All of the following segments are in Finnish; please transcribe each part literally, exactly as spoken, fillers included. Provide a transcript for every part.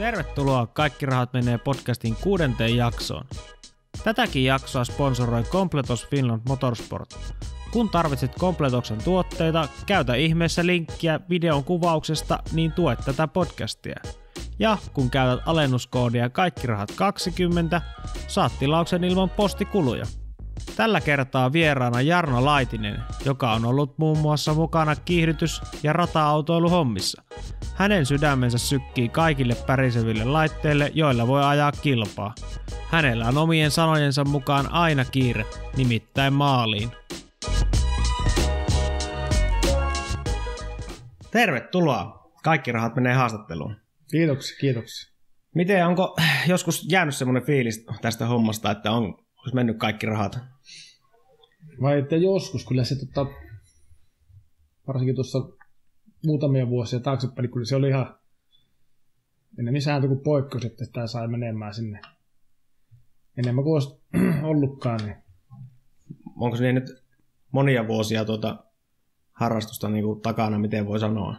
Tervetuloa Kaikki rahat menee podcastin kuudenteen jaksoon. Tätäkin jaksoa sponsoroi Completos Finland Motorsport. Kun tarvitset Completoksen tuotteita, käytä ihmeessä linkkiä videon kuvauksesta, niin tue tätä podcastia. Ja kun käytät alennuskoodia Kaikki rahat kaksikymmentä, saat tilauksen ilman postikuluja. Tällä kertaa vieraana Jarno Laitinen, joka on ollut muun muassa mukana kiihdytys- ja rata-autoiluhommissa. Hänen sydämensä sykkii kaikille päriseville laitteille, joilla voi ajaa kilpaa. Hänellä on omien sanojensa mukaan aina kiire, nimittäin maaliin. Tervetuloa! Kaikki rahat menee haastatteluun. Kiitoksia, kiitoksia. Miten, onko joskus jäänyt semmoinen fiilis tästä hommasta, että on, olisi mennyt kaikki rahat? Vai että joskus, kyllä se tota, varsinkin tuossa muutamia vuosia taaksepäin, kyllä se oli ihan enemmän sääntö kuin poikkeus, että sitä sai menemään sinne enemmän kuin olisi ollutkaan. Niin. Onko se niin nyt monia vuosia tuota harrastusta niin kuin takana, miten voi sanoa?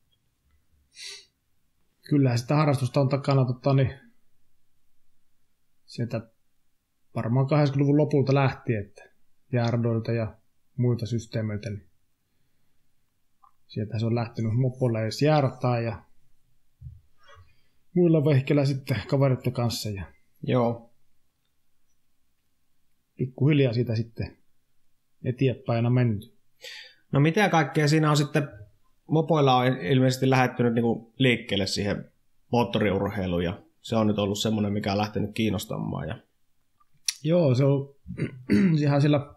Kyllähän sitä harrastusta on takana tota, niin, sieltä varmaan kahdeksankymmentäluvun lopulta lähtien, että Jardoilta ja muilta systeemeiltä, niin sieltä se on lähtenyt mopolla edes jäärättää ja muilla vehkeillä sitten kavereiden kanssa. Ja joo. Pikkuhiljaa siitä sitten eteenpäin aina mennyt. No mitä kaikkea siinä on sitten, mopoilla on ilmeisesti lähettynyt niinku liikkeelle siihen moottoriurheiluun ja se on nyt ollut semmoinen, mikä on lähtenyt kiinnostamaan. Ja joo, se on ihan sillä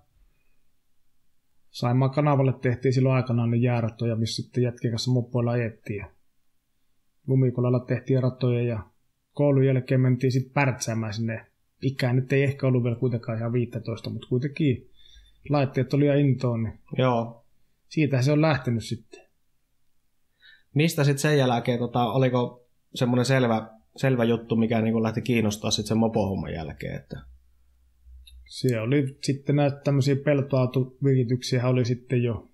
Saimaan kanavalle tehtiin silloin aikanaan ne jäärattoja, missä sitten jätkien kanssa mopoilla ajettiin. Ja lumikolalla tehtiin ratoja ja koulun jälkeen mentiin sitten pärtsäämään sinne. Ikää nyt ei ehkä ollut vielä kuitenkaan ihan viisitoista, mutta kuitenkin laitteet oli ja intoon. Niin joo. Siitä se on lähtenyt sitten. Mistä sitten sen jälkeen, tota, oliko semmoinen selvä, selvä juttu, mikä niin lähti kiinnostaa sitten sen mopohomman jälkeen? Että se oli sitten näitä tämmöisiä peltoautovirityksiä oli sitten jo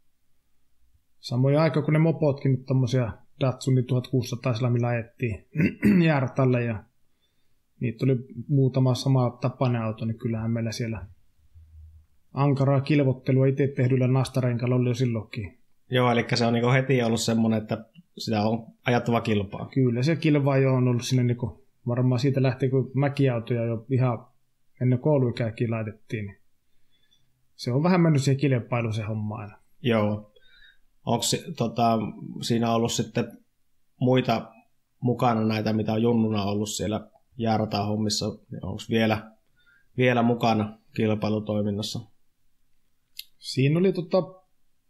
samoja aika kuin ne mopotkin, nyt tommosia Datsunin tuhatkuusisataa, millä ajettiin jäärätälle ja niitä oli muutama sama tapainen auto, niin kyllähän meillä siellä ankaraa kilvottelua itse tehdyllä nastarenkalla oli jo silloinkin. Joo, eli se on niin heti ollut semmoinen, että sitä on ajattava kilpaa. Kyllä se kilpaa jo on ollut sinne, niin varmaan siitä lähtee, kun mäkiautoja jo ihan ennen kouluikäänkin laitettiin, niin se on vähän mennyt siihen kilpailuun se homma aina. Joo. Onko tota, siinä ollut sitten muita mukana näitä, mitä on junnuna ollut siellä jääratahommissa? Onko vielä, vielä mukana kilpailutoiminnassa? Siinä oli tota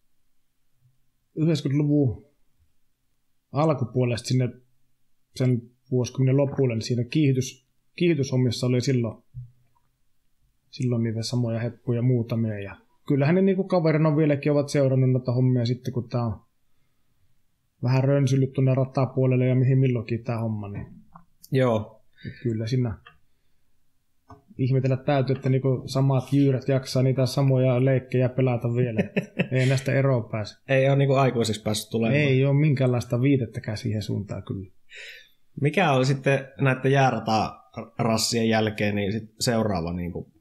yhdeksänkymmentäluvun alkupuolesta sinne sen vuosikymmenen lopulle, niin siinä kiihdytys, kiihdytyshommissa oli silloin Silloin niitä samoja heppuja muutamia. Ja kyllähän ne niinku kaverina vieläkin ovat seurannut noita hommia sitten, kun tää on vähän rönsyllyt tuonne ratapuolelle ja mihin milloinkin tää homma. Niin joo. Kyllä siinä ihmetellä täytyy, että niinku samat jyyrät jaksaa niitä samoja leikkejä pelata vielä. Ei näistä eroa pääse. Ei ole niinku aikuisiksi päässyt tulemaan. Ei ole minkäänlaista viitettäkään siihen suuntaan kyllä. Mikä oli sitten näiden jäärata-rassien jälkeen niin sit seuraava niinku?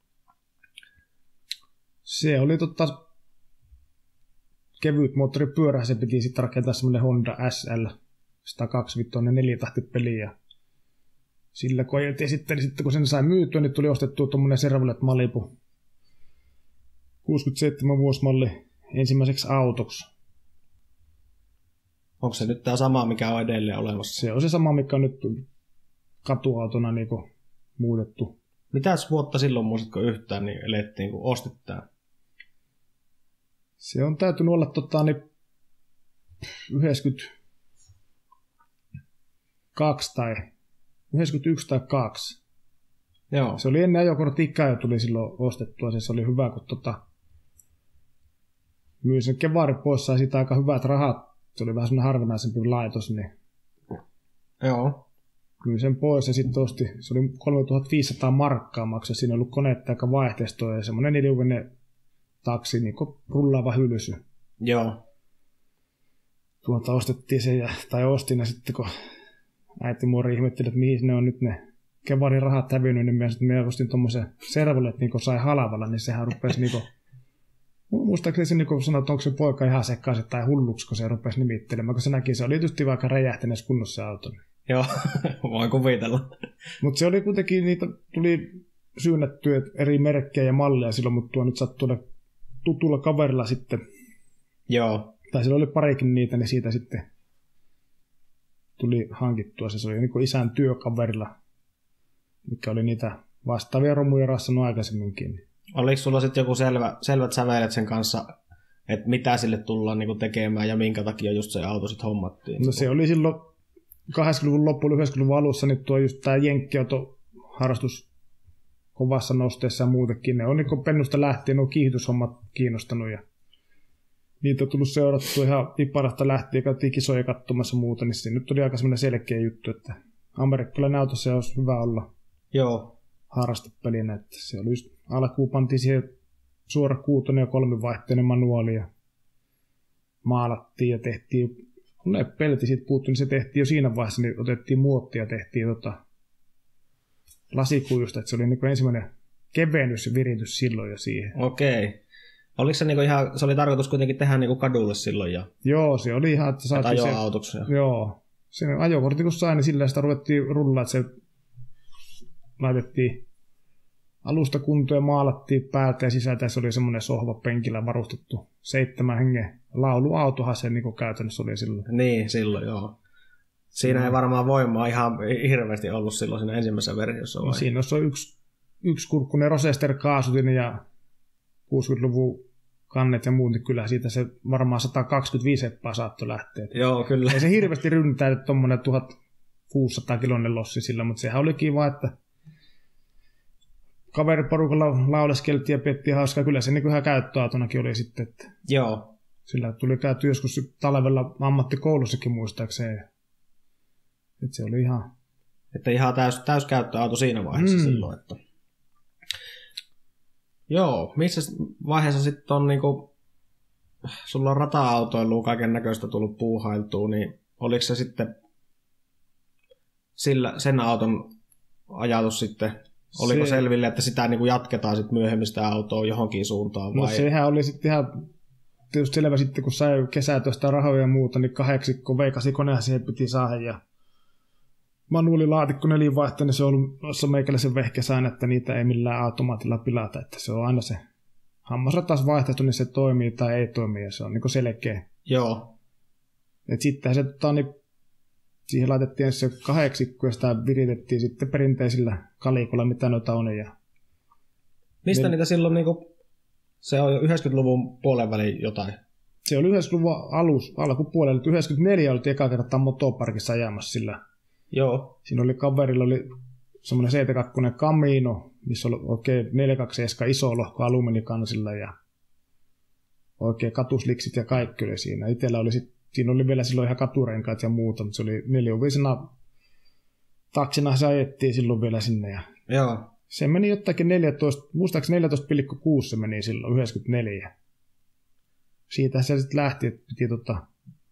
Se oli totta kevyt moottoripyörä, se piti sitten rakentaa semmoinen Honda S L sata kaksikymmentä neljätahtipeli ja sillä kun ajeltiin sitten, niin sitten kun sen sai myytyä, niin tuli ostettua tuommoinen Chevrolet Malibu kuusikymmentäseitsemän vuosimalli ensimmäiseksi autoksi. Onko se nyt tämä sama, mikä on edelleen olemassa? Se on se sama, mikä on nyt katuautona niin kuin muutettu. Mitäs vuotta silloin muistatko yhtään, niin elettiin, kun ostit tämä? Se on täytynyt olla tota, niin yhdeksänkymmentäkaksi tai yhdeksänkymmentäyksi tai kaksi. Joo. Se oli ennen ajokortti-ikää jo tuli silloin ostettua. Se oli hyvä, kun tota, myin sen kevaari pois, sai siitä aika hyvät rahat. Se oli vähän semmoinen harvinaisempi laitos. Niin joo. Myin sen pois ja sitten osti, se oli kolmetuhattaviisisataa markkaa maksaa. Siinä on ollut koneetta aika vaihteistoa ja semmoinen neliuvinen taksi, niin kuin rullaava hylsy. Joo. Tuolta ostettiin se, ja, tai ostin, ja sitten kun äiti muori ihmetteli, että mihin ne on nyt ne Kevarin rahat hävinnyt, niin minä, minä ostin tuommoisen servolle, että niin sai halavalla, niin sehän rupesi niin kuin, muistaakseni se niin sanoi, että onko se poika ihan sekaisin tai hulluksi, kun se rupesi nimittelemään, kun se näki, se oli tietysti vaikka räjähtäneessä kunnossa se auto. Joo, voin kuvitella. Mutta se oli kuitenkin, niitä tuli syynnettyä eri merkkejä ja malleja silloin, mutta tuo nyt sattui tutulla kaverilla sitten. Joo. Tai sillä oli parikin niitä, niin siitä sitten tuli hankittua. Se oli niin kuin isän työkaverilla, mikä oli niitä vastaavia romuja rassannut aikaisemminkin. Oliko sulla sitten joku selvä, selvät sävelet sen kanssa, että mitä sille tullaan niinku tekemään ja minkä takia just se auto sitten hommattiin? No se oli silloin kahdeksankymmentäluvun loppuun, yhdeksänkymmentäluvun alussa, niin tuo just tämä jenkkiautoharrastus kovassa nosteessa ja muutenkin. Ne on niin pennusta lähtien nuo kiihdytyshommat kiinnostanut ja niitä on tullut seurattua ihan Iparasta lähtien, käytiin kisoja katsomassa muuta, niin se nyt oli aika semmoinen selkeä juttu, että amerikkalainen auto se olisi hyvä olla. Joo. Harrastepelinä, että se oli just alkuun pantiin siihen suora kuutonen ja kolmivaihteinen manuaali ja maalattiin ja tehtiin, kun ne pelti siitä puuttui, niin se tehtiin jo siinä vaiheessa, niin otettiin muottia ja tehtiin tota lasikujusta, että se oli niin kuin ensimmäinen kevennys ja viritys silloin jo siihen. Okei. Oliko se niinku ihan, se oli tarkoitus kuitenkin tehdä niinku kadulle silloin jo? Joo, se oli ihan, että saatiin se... ajoautoksi. Joo. Se ajokortti kun sai, niin sillä sitä ruvettiin rullaa, että se laitettiin alusta kuntoon ja maalattiin päältä ja sisältä. Se oli semmoinen sohva penkillä varustettu seitsemän hengen lauluautohan se niin käytännössä oli silloin. Niin, silloin joo. Siinä no. ei varmaan voimaa ihan hirveästi ollut silloin siinä ensimmäisessä versiossa. No, siinä on yksi, yksi kurkkunen Rosester-kaasutin ja kuusikymmentäluvun kannet ja muut, niin kyllä siitä se varmaan sata kaksikymmentäviisi heppaa saattoi lähteä. Joo, kyllä. Ei se hirveästi ryntää, että tuommoinen tuhatkuusisataa kiloinen lossi sillä, mutta sehän oli kiva, että kaveriporukalla lauleskeltiin ja piettiin hauskaa. Kyllä se niin ihan käyttöautonakin oli sitten. Että joo. Sillä tuli käyty joskus talvella ammattikoulussakin muistaakseen. Että se oli ihan... Että ihan täys, täyskäyttöauto siinä vaiheessa mm. silloin, että... Joo, missä vaiheessa sitten on niinku, sulla on rata-autoilua kaiken näköistä tullut puuhailtua, niin oliko se sitten sillä, sen auton ajatus sitten, oliko se... selville, että sitä niinku jatketaan sitten myöhemmin sitä autoa johonkin suuntaan? Vai? No sehän oli sitten ihan tietysti selvä sitten, kun sai kesätöistä rahoja ja muuta, niin kahdeksikko veikasikonehan siihen piti saada ja manuaalilaatikko nelivaihto, niin se on ollut noissa meikäläisen vehkesään, että niitä ei millään automaatilla pilata, että se on aina se hammasratas vaihtoehto, niin se toimii tai ei toimi, ja se on niin selkeä. Joo. Et sitten se, tota, niin, siihen laitettiin se kahdeksikko, ja sitä viritettiin sitten perinteisillä kalikolla, mitä noita on. Ja... Mistä ne... niitä silloin, niin kuin, se on jo yhdeksänkymmentäluvun puolen väliin jotain? Se oli yhdeksänkymmentäluvun alus, alkupuolella, yhdeksänkymmentäneljä oltiin eka kertaa motoparkissa ajamassa sillä. Joo. Siinä oli kaverilla oli semmoinen seitsemänkymmentäkaksi Camino, missä oli oikein neljäkymmentäkaksi iso lohko alumiinikansilla ja oikein katusliksit ja kaikki oli siinä. Itsellä oli sit, siinä oli vielä silloin ihan katurenkaat ja muuta, mutta se oli neliuvisena taksina se ajettiin silloin vielä sinne. Ja joo. Se meni jotakin neljätoista, muistaakseni neljätoista pilkku kuusi se meni silloin, yhdeksänkymmentäneljä. Siitä se sitten lähti, että piti tota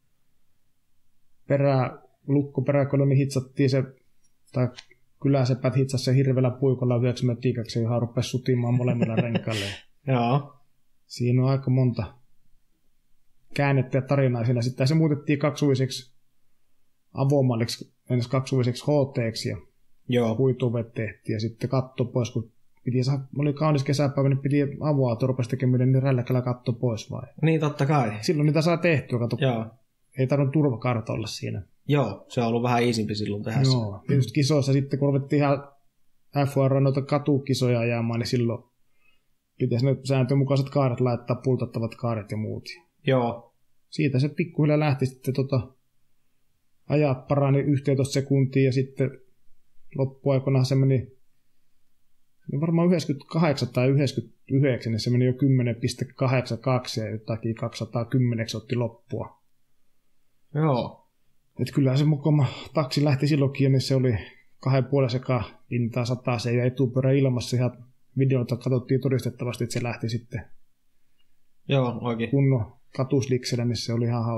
perää lukkoperäkoloni hitsattiin se, tai kyläsepät hitsasi se hirveällä puikolla yhdeksänkymmentä tiikaksi, johon rupesi sutimaan molemmilla renkaille. Joo. Siinä on aika monta käännettä ja tarinaa siinä. Sitten se muutettiin kaksisuiseksi avomalliksi, ensin kaksisuiseksi H T:ksi ja huituvet tehtiin ja sitten katto pois, kun piti saada, oli kaunis kesäpäivä, niin piti avoauto rupesi tekemään, niin rälläkällä katto pois vai? Niin totta kai. Silloin niitä saa tehtyä, kato. Joo. Ei tarvinnut turvakarta olla siinä. Joo, se on ollut vähän iisimpi silloin tehdä. Joo, tietysti kisoissa sitten, kun ruvettiin ihan F R noita katukisoja ajamaan, niin silloin pitäisi ne sääntömukaiset kaaret laittaa, pultattavat kaaret ja muut. Joo. Siitä se pikkuhiljaa lähti sitten tota, ajat parani yksitoista sekuntia ja sitten loppuaikoina se meni niin varmaan yhdeksänkymmentäkahdeksan tai yhdeksänkymmentäyhdeksän, niin se meni jo kymmenen pilkku kahdeksankymmentäkaksi ja jotakin kaksisataakymmenen otti loppua. Joo. Että kyllähän se mukoma taksi lähti silloinkin, niin se oli kahden puolen sekaan intaa sataseen ja etupyörä ilmassa ihan videolta katsottiin todistettavasti, että se lähti sitten joo, oikein. kunnon katusliksellä, niin se oli ihan hauskaa.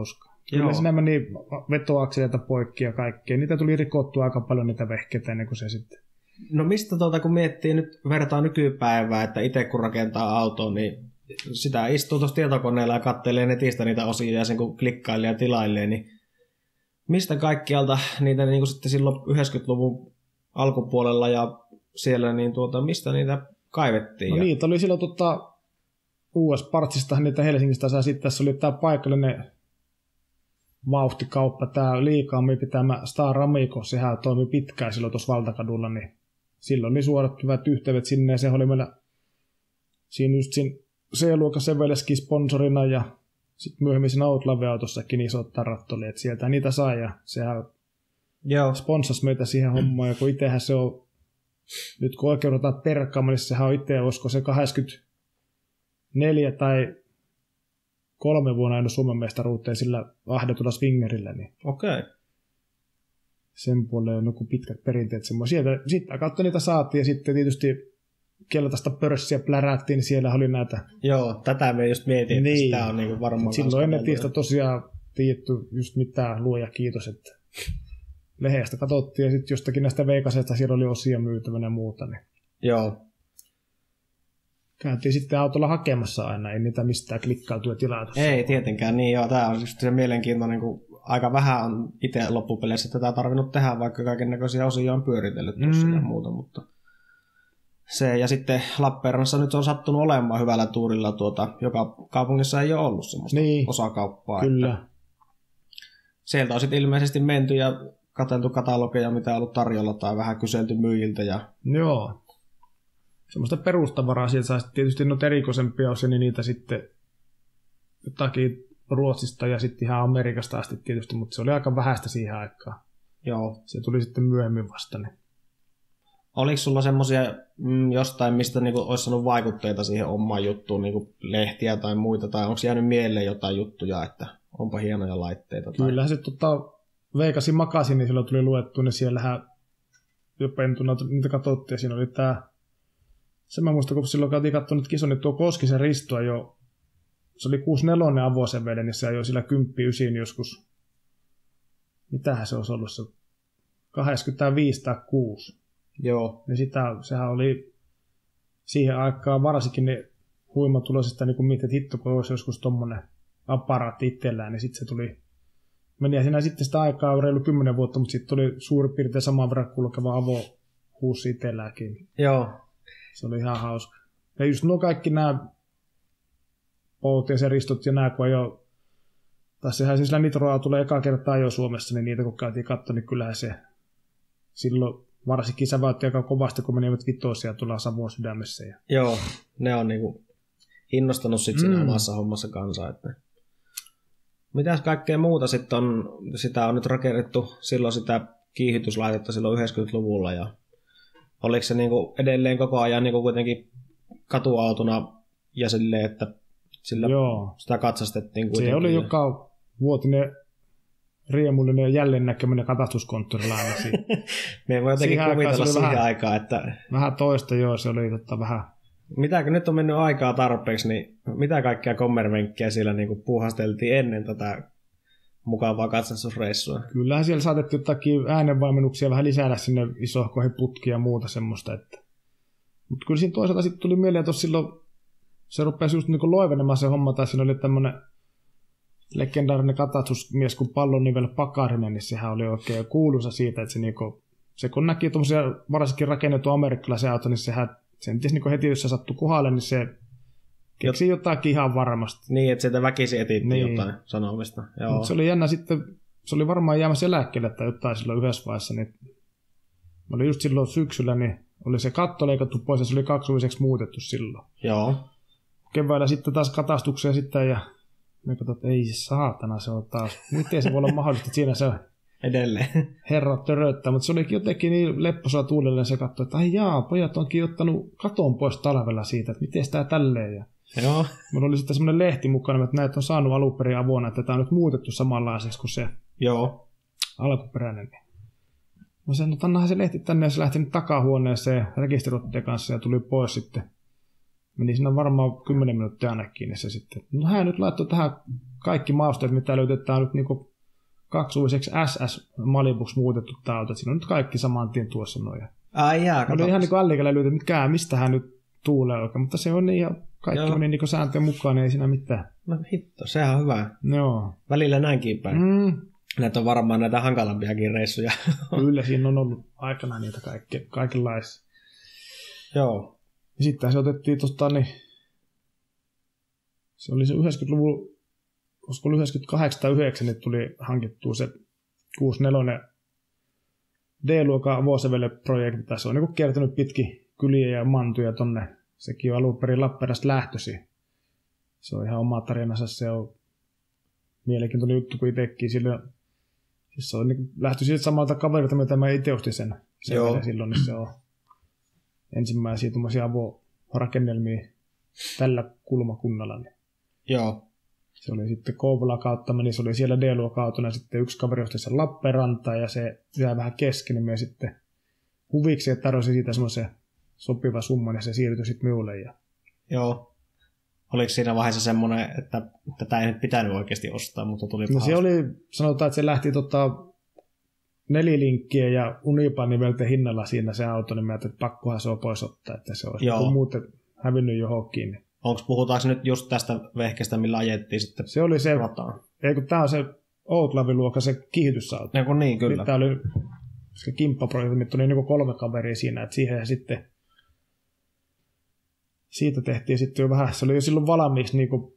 Kyllä Joo. siinä meni vetoakseleita poikki ja kaikkea. Niitä tuli rikottua aika paljon niitä vehkeitä ennen kuin se sitten. No mistä tuota, kun miettii nyt, vertaa nykypäivää, että itse kun rakentaa autoa, niin sitä istuu tuossa tietokoneella ja katselee netistä niitä osia ja sen kun klikkailee ja tilailee, niin mistä kaikkialta niitä niin kuin sitten silloin yhdeksänkymmentäluvun alkupuolella ja siellä, niin tuota, mistä niitä kaivettiin? No ja... niitä oli silloin tota, U S-partsistahan niitä Helsingistä saa. Sitten tässä oli tämä paikallinen vauhtikauppa, tämä Liikaammin pitämä Star Amico, sehän toimi pitkään silloin tuossa Valtakadulla, niin silloin oli suorat hyvät yhteydet sinne, ja se oli meillä siinä just siinä C-luokan Seveleskin sponsorina, ja sitten myöhemmin siinä Outlave-autossakin isot tarrat oli, että sieltä niitä sai, ja sehän Joo. sponsasi meitä siihen hommaan, ja kun itsehän se on, nyt kun oikein otetaan perkkaamaan, niin sehän on itse, olisiko se kahdeksankymmentäneljä tai kolme vuonna aina Suomen mestaruuteen sillä ahdetulla swingerillä, niin Okei. Okay. sen puolelle on joku pitkät perinteet semmoisia. Sieltä, sitten kautta niitä saatiin, ja sitten tietysti keltaista pörssiä plärättiin, niin siellä oli näitä. Joo, tätä me just mietin, niin. että sitä on niin varmaan. Silloin ennen netistä tosiaan tiedetty just mitään, luoja kiitos, että lehdestä katsottiin, ja sitten jostakin näistä veikasesta siellä oli osia myytävänä ja muuta. Niin Joo. käytiin sitten autolla hakemassa aina, ei niitä mistään klikkailtu ja tilautu. Ei tietenkään, niin joo, tämä on just se mielenkiintoinen, kun aika vähän on itse loppupeleissä tätä tarvinnut tehdä, vaikka kaiken näköisiä osia on pyöritellyt tuossa mm. ja muuta, mutta se, ja sitten Lappeenrannassa nyt on sattunut olemaan hyvällä tuurilla, tuota, joka kaupungissa ei ole ollut semmoista niin. osakauppaa. Kyllä. Että sieltä on sitten ilmeisesti menty ja katseltu katalogeja, mitä on ollut tarjolla, tai vähän kyselty myyjiltä. Ja joo. Semmoista perustavaraa sieltä saa tietysti noita erikoisempia osia, niin niitä sitten jotakin Ruotsista ja sitten ihan Amerikasta asti tietysti, mutta se oli aika vähäistä siihen aikaan. Joo. Se tuli sitten myöhemmin vasta. Niin. Oliko sulla semmoisia mm, jostain, mistä niinku olisi saanut vaikutteita siihen omaan juttuun, niinku lehtiä tai muita, tai onko jäänyt mieleen jotain juttuja, että onpa hienoja laitteita? Tai... Kyllähän se tota, Veikasin makasin, niin silloin tuli luettu, niin siellähän jo pentuna niitä katsottiin, ja siinä oli tämä, se mä muistan, kun silloin käytiin katsonut kisoa, niin tuo Koskisen Ristoa jo, se oli kuusikymmentäneljä avoisen veden, niin se ajoi sillä kymmenen yhdeksän joskus, mitähän se olisi ollut, se kahdeksankymmentäviisi tai kuusi. Joo. Niin sitä, sehän oli siihen aikaan varsinkin ne huimatuloisista, niin kuin mietit, että hitto, kun olisi joskus tommonen aparaatti itsellään, niin sitten se tuli, meni siinä sitten sitä aikaa reilu kymmenen vuotta, mutta sitten tuli suurin piirtein saman verran kulkeva avohuussi itselläänkin. Joo. Se oli ihan hauska. Ja just nuo kaikki nämä Pout ja Seristot ja nämä, kun ajoi, tai sehän siis sillä Nitro-autolla eka kertaa jo Suomessa, niin niitä kun käytiin katsoa, niin kyllähän se silloin varsinkin säväytti aika kovasti, kun menivät vitosia tuolla Savon sydämessä. Ja... Joo, ne on niinku innostanut sitten siinä mm. omassa hommassa kansaa. Että... Mitäs kaikkea muuta sitten on, sitä on nyt rakennettu silloin sitä kiihytyslaitetta silloin yhdeksänkymmentäluvulla, ja oliko se niinku edelleen koko ajan niinku kuitenkin katuautona ja silleen, että sillä Joo. sitä katsastettiin kuitenkin? Se oli joka vuotinen riemullinen ja jälleen näkeminen katsastuskonttorilla aina siinä. Me ei voi jotenkin siihen kuvitella siihen vähän, aikaan, että... Vähän toista, joo, se oli totta vähän... Mitäkö nyt on mennyt aikaa tarpeeksi, niin mitä kaikkia kommervenkkiä siellä niin kuin puuhasteltiin ennen tätä mukavaa katsastusreissua? Kyllähän siellä saatettiin jotakin äänenvaimennuksia vähän lisätä sinne isohkoihin putkia ja muuta semmoista, että... Mutta kyllä siinä toisaalta sitten tuli mieleen, että silloin se rupesi just niin kuin loivenemaan se homma, tai siinä oli tämmöinen legendaarinen katsastusmies kuin Pallonivel Pakarinen, niin sehän oli oikein kuuluisa siitä, että se, niinku, se kun näki tuommoisia varsinkin rakennettu amerikkalaisia autoja, niin sehän sen ties niinku heti, jos se sattui kohdalle, niin se keksi Jot... jotakin ihan varmasti. Niin, että sieltä väkisin etitti niin. jotain sanomista. Joo. Se oli jännä sitten, se oli varmaan jäämässä eläkkeelle tai jotain silloin yhdessä vaiheessa, niin oli just silloin syksyllä, niin oli se katto leikattu pois ja se oli kaksisuiseksi muutettu silloin. Joo. Keväällä sitten taas katastukseen sitten ja me katsoin, että ei saatana, se on taas. Miten se voi olla mahdollista, että siinä se on edelleen herra töröttää, mutta se olikin jotenkin niin lepposaa tuulelle, se katsoi, että ai jaa, pojat onkin ottanut katon pois talvella siitä, että miten tämä tälleen. Ja Joo. Mulla oli sitten semmoinen lehti mukana, että näitä on saanut alunperin avona, että tämä on nyt muutettu samanlaiseksi kuin se Joo. alkuperäinen. Mä sanoin, että annahan se lehti tänne, ja se lähti nyt takahuoneeseen rekisterotteen kanssa ja tuli pois sitten. Meni siinä varmaan kymmenen minuuttia ainakin se sitten. No hän nyt laittoi tähän kaikki mausteet, mitä löytetään nyt niinku kaksisuiseksi S S-malibuksi muutettu tää auto. Siinä on nyt kaikki saman tien tuossa noin. Ai jaa, kato. Oli ihan niinku allikellä löytä, mikä, mistä hän nyt tuulee oikein. Mutta se on niin ja kaikki Joo. meni niinku sääntöjen mukaan, niin ei siinä mitään. No hitto, sehän on hyvä. Joo. Välillä näinkin päin. Mm. Näitä on varmaan näitä hankalampiakin reissuja. Kyllä, siinä on ollut aikana niitä kaikki, kaikenlaisia. Joo. Ja sitten se otettiin tuosta, niin se oli se yhdeksänkymmentäluvun, koska oli yhdeksänkymmentäkahdeksan tai yhdeksän, niin tuli hankittua se kuusikymmentäneljä D-luokan Vuosevelle-projekti. Se on niin kiertänyt pitkin kyliä ja mantuja tonne. Sekin on alun perin Lappeenrannasta lähtöisin. Se on ihan oma tarinansa, se on mielenkiintoinen juttu, kun itsekin sillä, siis se on niin lähtö siitä samalta kaverilta, mitä mä itse ostin sen, sen silloin, niin se on ensimmäisiä tuommoisia avorakennelmia tällä kulmakunnalla. Niin. Joo. Se oli sitten Kouvola kautta, niin se oli siellä D-luokan autona, sitten yksi kaveri osti sen Lappeenrantaan, ja se jäi vähän kesken, niin me sitten huviksi, että tarjosi siitä semmoisen sopiva summa, ja se siirtyi sitten minulle. Ja... Joo. Oliko siinä vaiheessa semmoinen, että tätä ei nyt pitänyt oikeasti ostaa, mutta tuli no se oli, sanotaan, että se lähti tota, nelilinkkiä ja Unipa-nimelten hinnalla siinä se auto, niin mä ajattelin, että pakkohan se on pois ottaa, että se olisi muuten hävinnyt johonkin. Niin. Onko, puhutaanko nyt just tästä vehkestä, millä ajettiin sitten se oli se, rataan? Ei kun tää on se Outlavi-luokka, se kiihdytysauto. Ja kun niin, kyllä. Tää oli se kimppaprojekti, oli niin kolme kaveria siinä, että siihen sitten siitä tehtiin sitten jo vähän, se oli jo silloin valmiiksi niinku,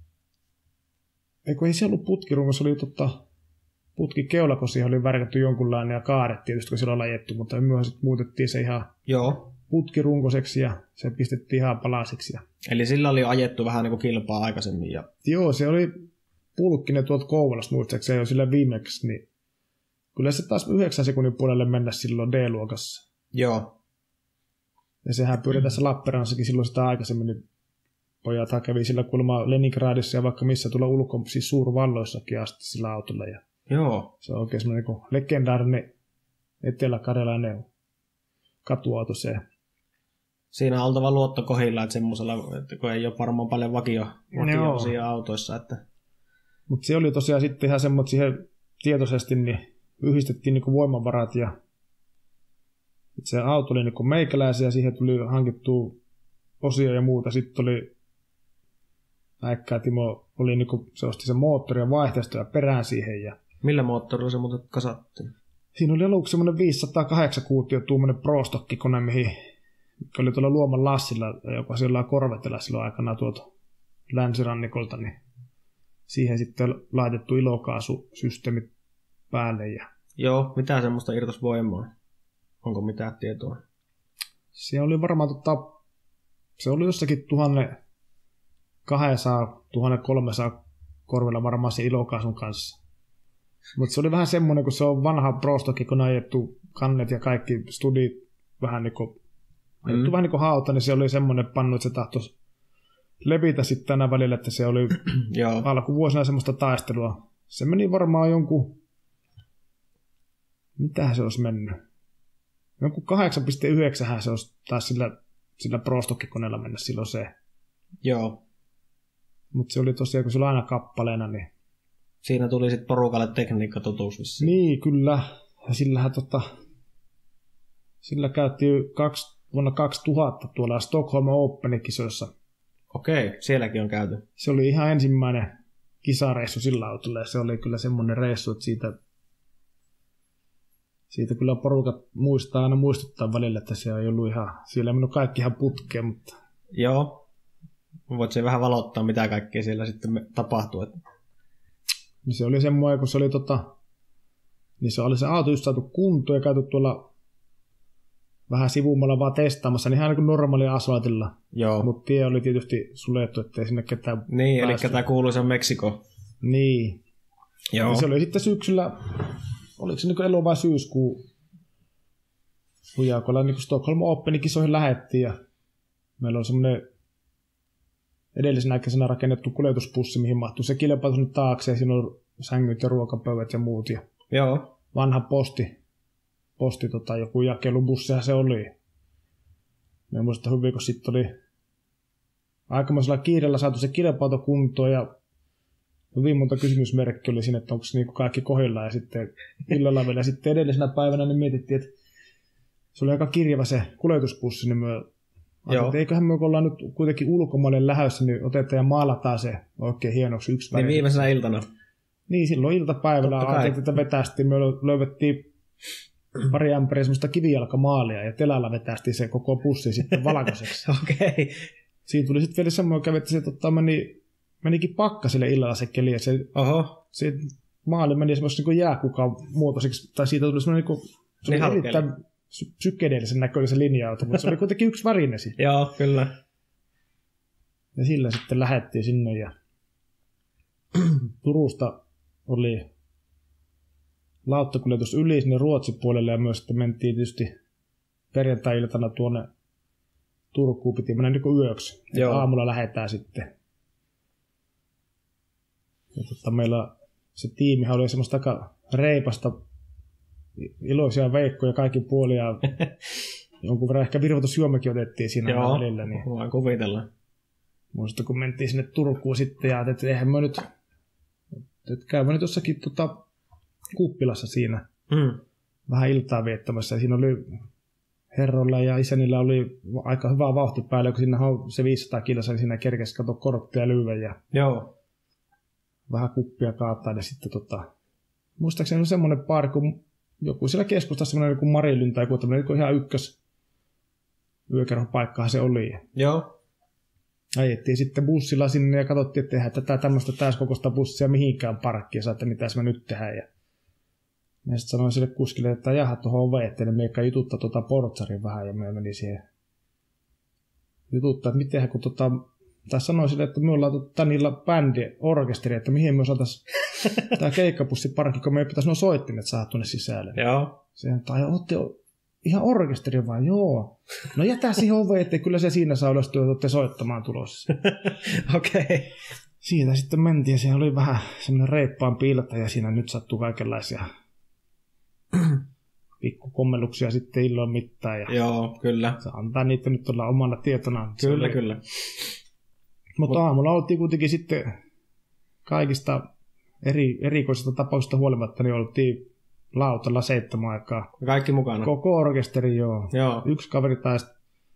eikö ei se ollut putkirunko, se oli totta, putki keula, kun siihen oli värkätty jonkunlainen ja kaaret tietysti, kun siellä oli ajettu, mutta myöhemmin sitten muutettiin se ihan Joo. putkirunkoiseksi ja se pistettiin ihan palasiksi. Ja... Eli sillä oli ajettu vähän niin kuin kilpaa aikaisemmin. Ja... Joo, se oli pulkkinen tuolta Kouvolasta muistaakseni jo sillä viimeksi, niin kyllä se taas yhdeksän sekunnin puolelle mennä silloin D-luokassa. Joo. Ja sehän pyöri tässä Lappeenrannassakin silloin sitä aikaisemmin, niin pojathan kävi sillä kulmaa Leningradissa ja vaikka missä tuolla ulko, siis suurvalloissakin asti sillä autolla. Ja joo. Se on oikein semmoinen niin legendaarinen etelä-karjalainen katuauto se. Siinä on oltava luotto kohdilla, että semmoisella, että kun ei ole varmaan paljon vakio, vakio autoissa. Että... Mutta se oli tosiaan sitten ihan semmoinen, että siihen tietoisesti niin yhdistettiin niin voimavarat ja se auto oli niin meikäläisiä ja siihen tuli hankittua osia ja muuta. Sitten oli Äikkää Timo, oli niin kuin, se osti sen moottori ja vaihteistoja perään siihen. Ja millä moottorilla se muuten kasattiin? Siinä oli aluksi semmoinen viisisataakahdeksan kuutio tuommoinen Pro-stokkikone, mihin mikä oli tuolla Luoman Lassilla, joka siellä Korvetella silloin aikana tuolta länsirannikolta, niin siihen sitten laitettu ilokaasusysteemit päälle. Ja joo, mitä semmoista irtos voimaa? Onko mitään tietoa? Se oli varmaan, tota, se oli jossakin tuhatkaksisataa tuhatkolmesataa korvilla varmaan se ilokaasun kanssa. Mutta se oli vähän semmoinen, kun se on vanha Pro-stokki, kun on ajettu kannet ja kaikki studit vähän niin kuin ajettu mm. vähän niin kuin hauta, niin se oli semmoinen pannu, että se tahtoisi levitä sitten tänä välillä, että se oli alkuvuosina semmoista taistelua. Se meni varmaan jonkun, mitähän se olisi mennyt? Jonkun kahdeksan pilkku yhdeksän se olisi taas sillä, sillä Pro-stokkikoneella mennä silloin se. Joo. Mutta se oli tosiaan, kun se oli aina kappaleena, niin siinä tuli sitten porukalle tekniikkatotuus vissiin. Niin, kyllä. Ja sillähän tota, sillä käytiin kaksi, vuonna kaksituhatta tuolla Stockholm Open-kisoissa. Okei, sielläkin on käyty. Se oli ihan ensimmäinen kisareissu sillä autolla ja se oli kyllä semmoinen reissu, että siitä, siitä kyllä porukat muistaa aina muistuttaa välillä, että se ei ollut ihan, siellä ei mennyt kaikki ihan putkeen, mutta joo. Voit se vähän valottaa, mitä kaikkea siellä sitten tapahtuu. Että niin se oli semmoinen, kun se oli tota, niin se oli se auto just saatu kuntoon ja käyty tuolla vähän sivummalla vaan testaamassa, niin ihan niin kuin normaalia asfaltilla. Joo. Mutta tie oli tietysti suljettu, ettei sinne ketään niin, päässyt. Eli tämä kuuluisa Meksiko. Niin. Joo. Ja se oli sitten syksyllä, oliko se niin kuin elo vai syyskuu, hujakolla niin kuin Stockholm Openin kisoihin lähettiin ja meillä oli semmoinen edellisenä aikaisena rakennettu kuljetuspussi, mihin mahtui se kilpailu sinne taakse ja siinä on sängyt ja ruokapöydät ja muut. Ja joo. Vanha posti, posti tota, joku jakelubussihan se oli. Me muistan hyvin, kun sitten oli aikamoisella kiireellä saatu se kilpailu kuntoon ja hyvin monta kysymysmerkki oli siinä, että onko se niin kaikki kohdillaan. Ja sitten illalla vielä sitten edellisenä päivänä niin mietittiin, että se oli aika kirjava se kuljetuspussi, niin me että eiköhän me, kun ollaan nyt kuitenkin ulkomaille lähdössä, niin otetaan ja maalataan se oikein hienoksi yksi Niin viimeisenä iltana. Niin, silloin iltapäivällä ajateltiin, että vetästiin, me löydettiin pari ämpäriä semmoista kivijalkamaalia ja telalla vetästiin se koko pussi sitten valkoiseksi. Okei. Okay. Siinä tuli sitten vielä semmoinen kävi, että se tota, meni, menikin pakkaselle illalla se keli ja se, Oho. se maali meni semmoista niin jääkukaan muotoiseksi, tai siitä tuli semmoinen niin kuin, se niin oli erittäin psykedeellisen näköinen se linja-auto, mutta se oli kuitenkin yksi värinen sitten. Joo, kyllä. Ja sillä sitten lähdettiin sinne ja Turusta oli lauttakuljetus yli sinne Ruotsin puolelle ja myös sitten mentiin tietysti perjantai-iltana tuonne Turkuun, piti mennä niin kuin yöksi. Aamulla lähdetään sitten. Ja totta, meillä se tiimihän oli semmoista aika reipasta, iloisia veikkoja kaikki puolin ja jonkun verran ehkä virvoitusjuomakin otettiin siinä Joo, välillä. Niin voin kuvitella. muistan, kun mentiin sinne Turkuun sitten ja että eihän mä nyt, että käymme nyt jossakin tota, kuppilassa siinä mm. vähän iltaa viettämässä. Ja siinä oli herrolla ja isänillä oli aika hyvä vauhti päällä, kun siinä on se viisisataa kilsa, niin siinä kerkesi kato korttia lyödä ja Joo. vähän kuppia kaataa. Ja sitten tota, muistaakseni on semmoinen paari, kun joku siellä keskustassa semmoinen joku Marilyn tai joku tämmöinen joku ihan ykkös yökerhopaikkahan se oli. Joo. Ajettiin sitten bussilla sinne ja katsottiin, että tehdään tätä tämmöistä täyskokoista bussia mihinkään parkkiin, että mitäs me nyt tehdään. Ja mä sitten sanoin sille kuskille, että jaha tuohon oveen, että ne meikä jututtaa tuota portsarin vähän, ja me meni siihen jututtaa, että mitenhän kun tota, tai sanoin sille, että me ollaan Tanilla bändi, orkesteri, että mihin me saataisiin tämä keikkapussi parkki, kun meidän pitäisi nuo soittimet saada tuonne sisälle. Joo. Sehän, tai ootte ihan orkesteri vai? Joo. No jätä siihen oveen, ettei kyllä se siinä saa ylös, että olette soittamaan tulossa. Okei. Okay. Siitä sitten mentiin, siellä oli vähän semmoinen reippaan piilata ja siinä nyt sattuu kaikenlaisia pikkukommelluksia sitten illoin mittaan. Ja joo, kyllä. se antaa niitä nyt olla omana tietona. Kyllä, oli... kyllä. Mutta Mut... aamulla oltiin kuitenkin sitten kaikista eri, erikoisista tapauksista huolimatta, niin oltiin lautalla seitsemän aikaa. Kaikki mukana? Koko orkesteri, joo. joo. Yksi kaveri taisi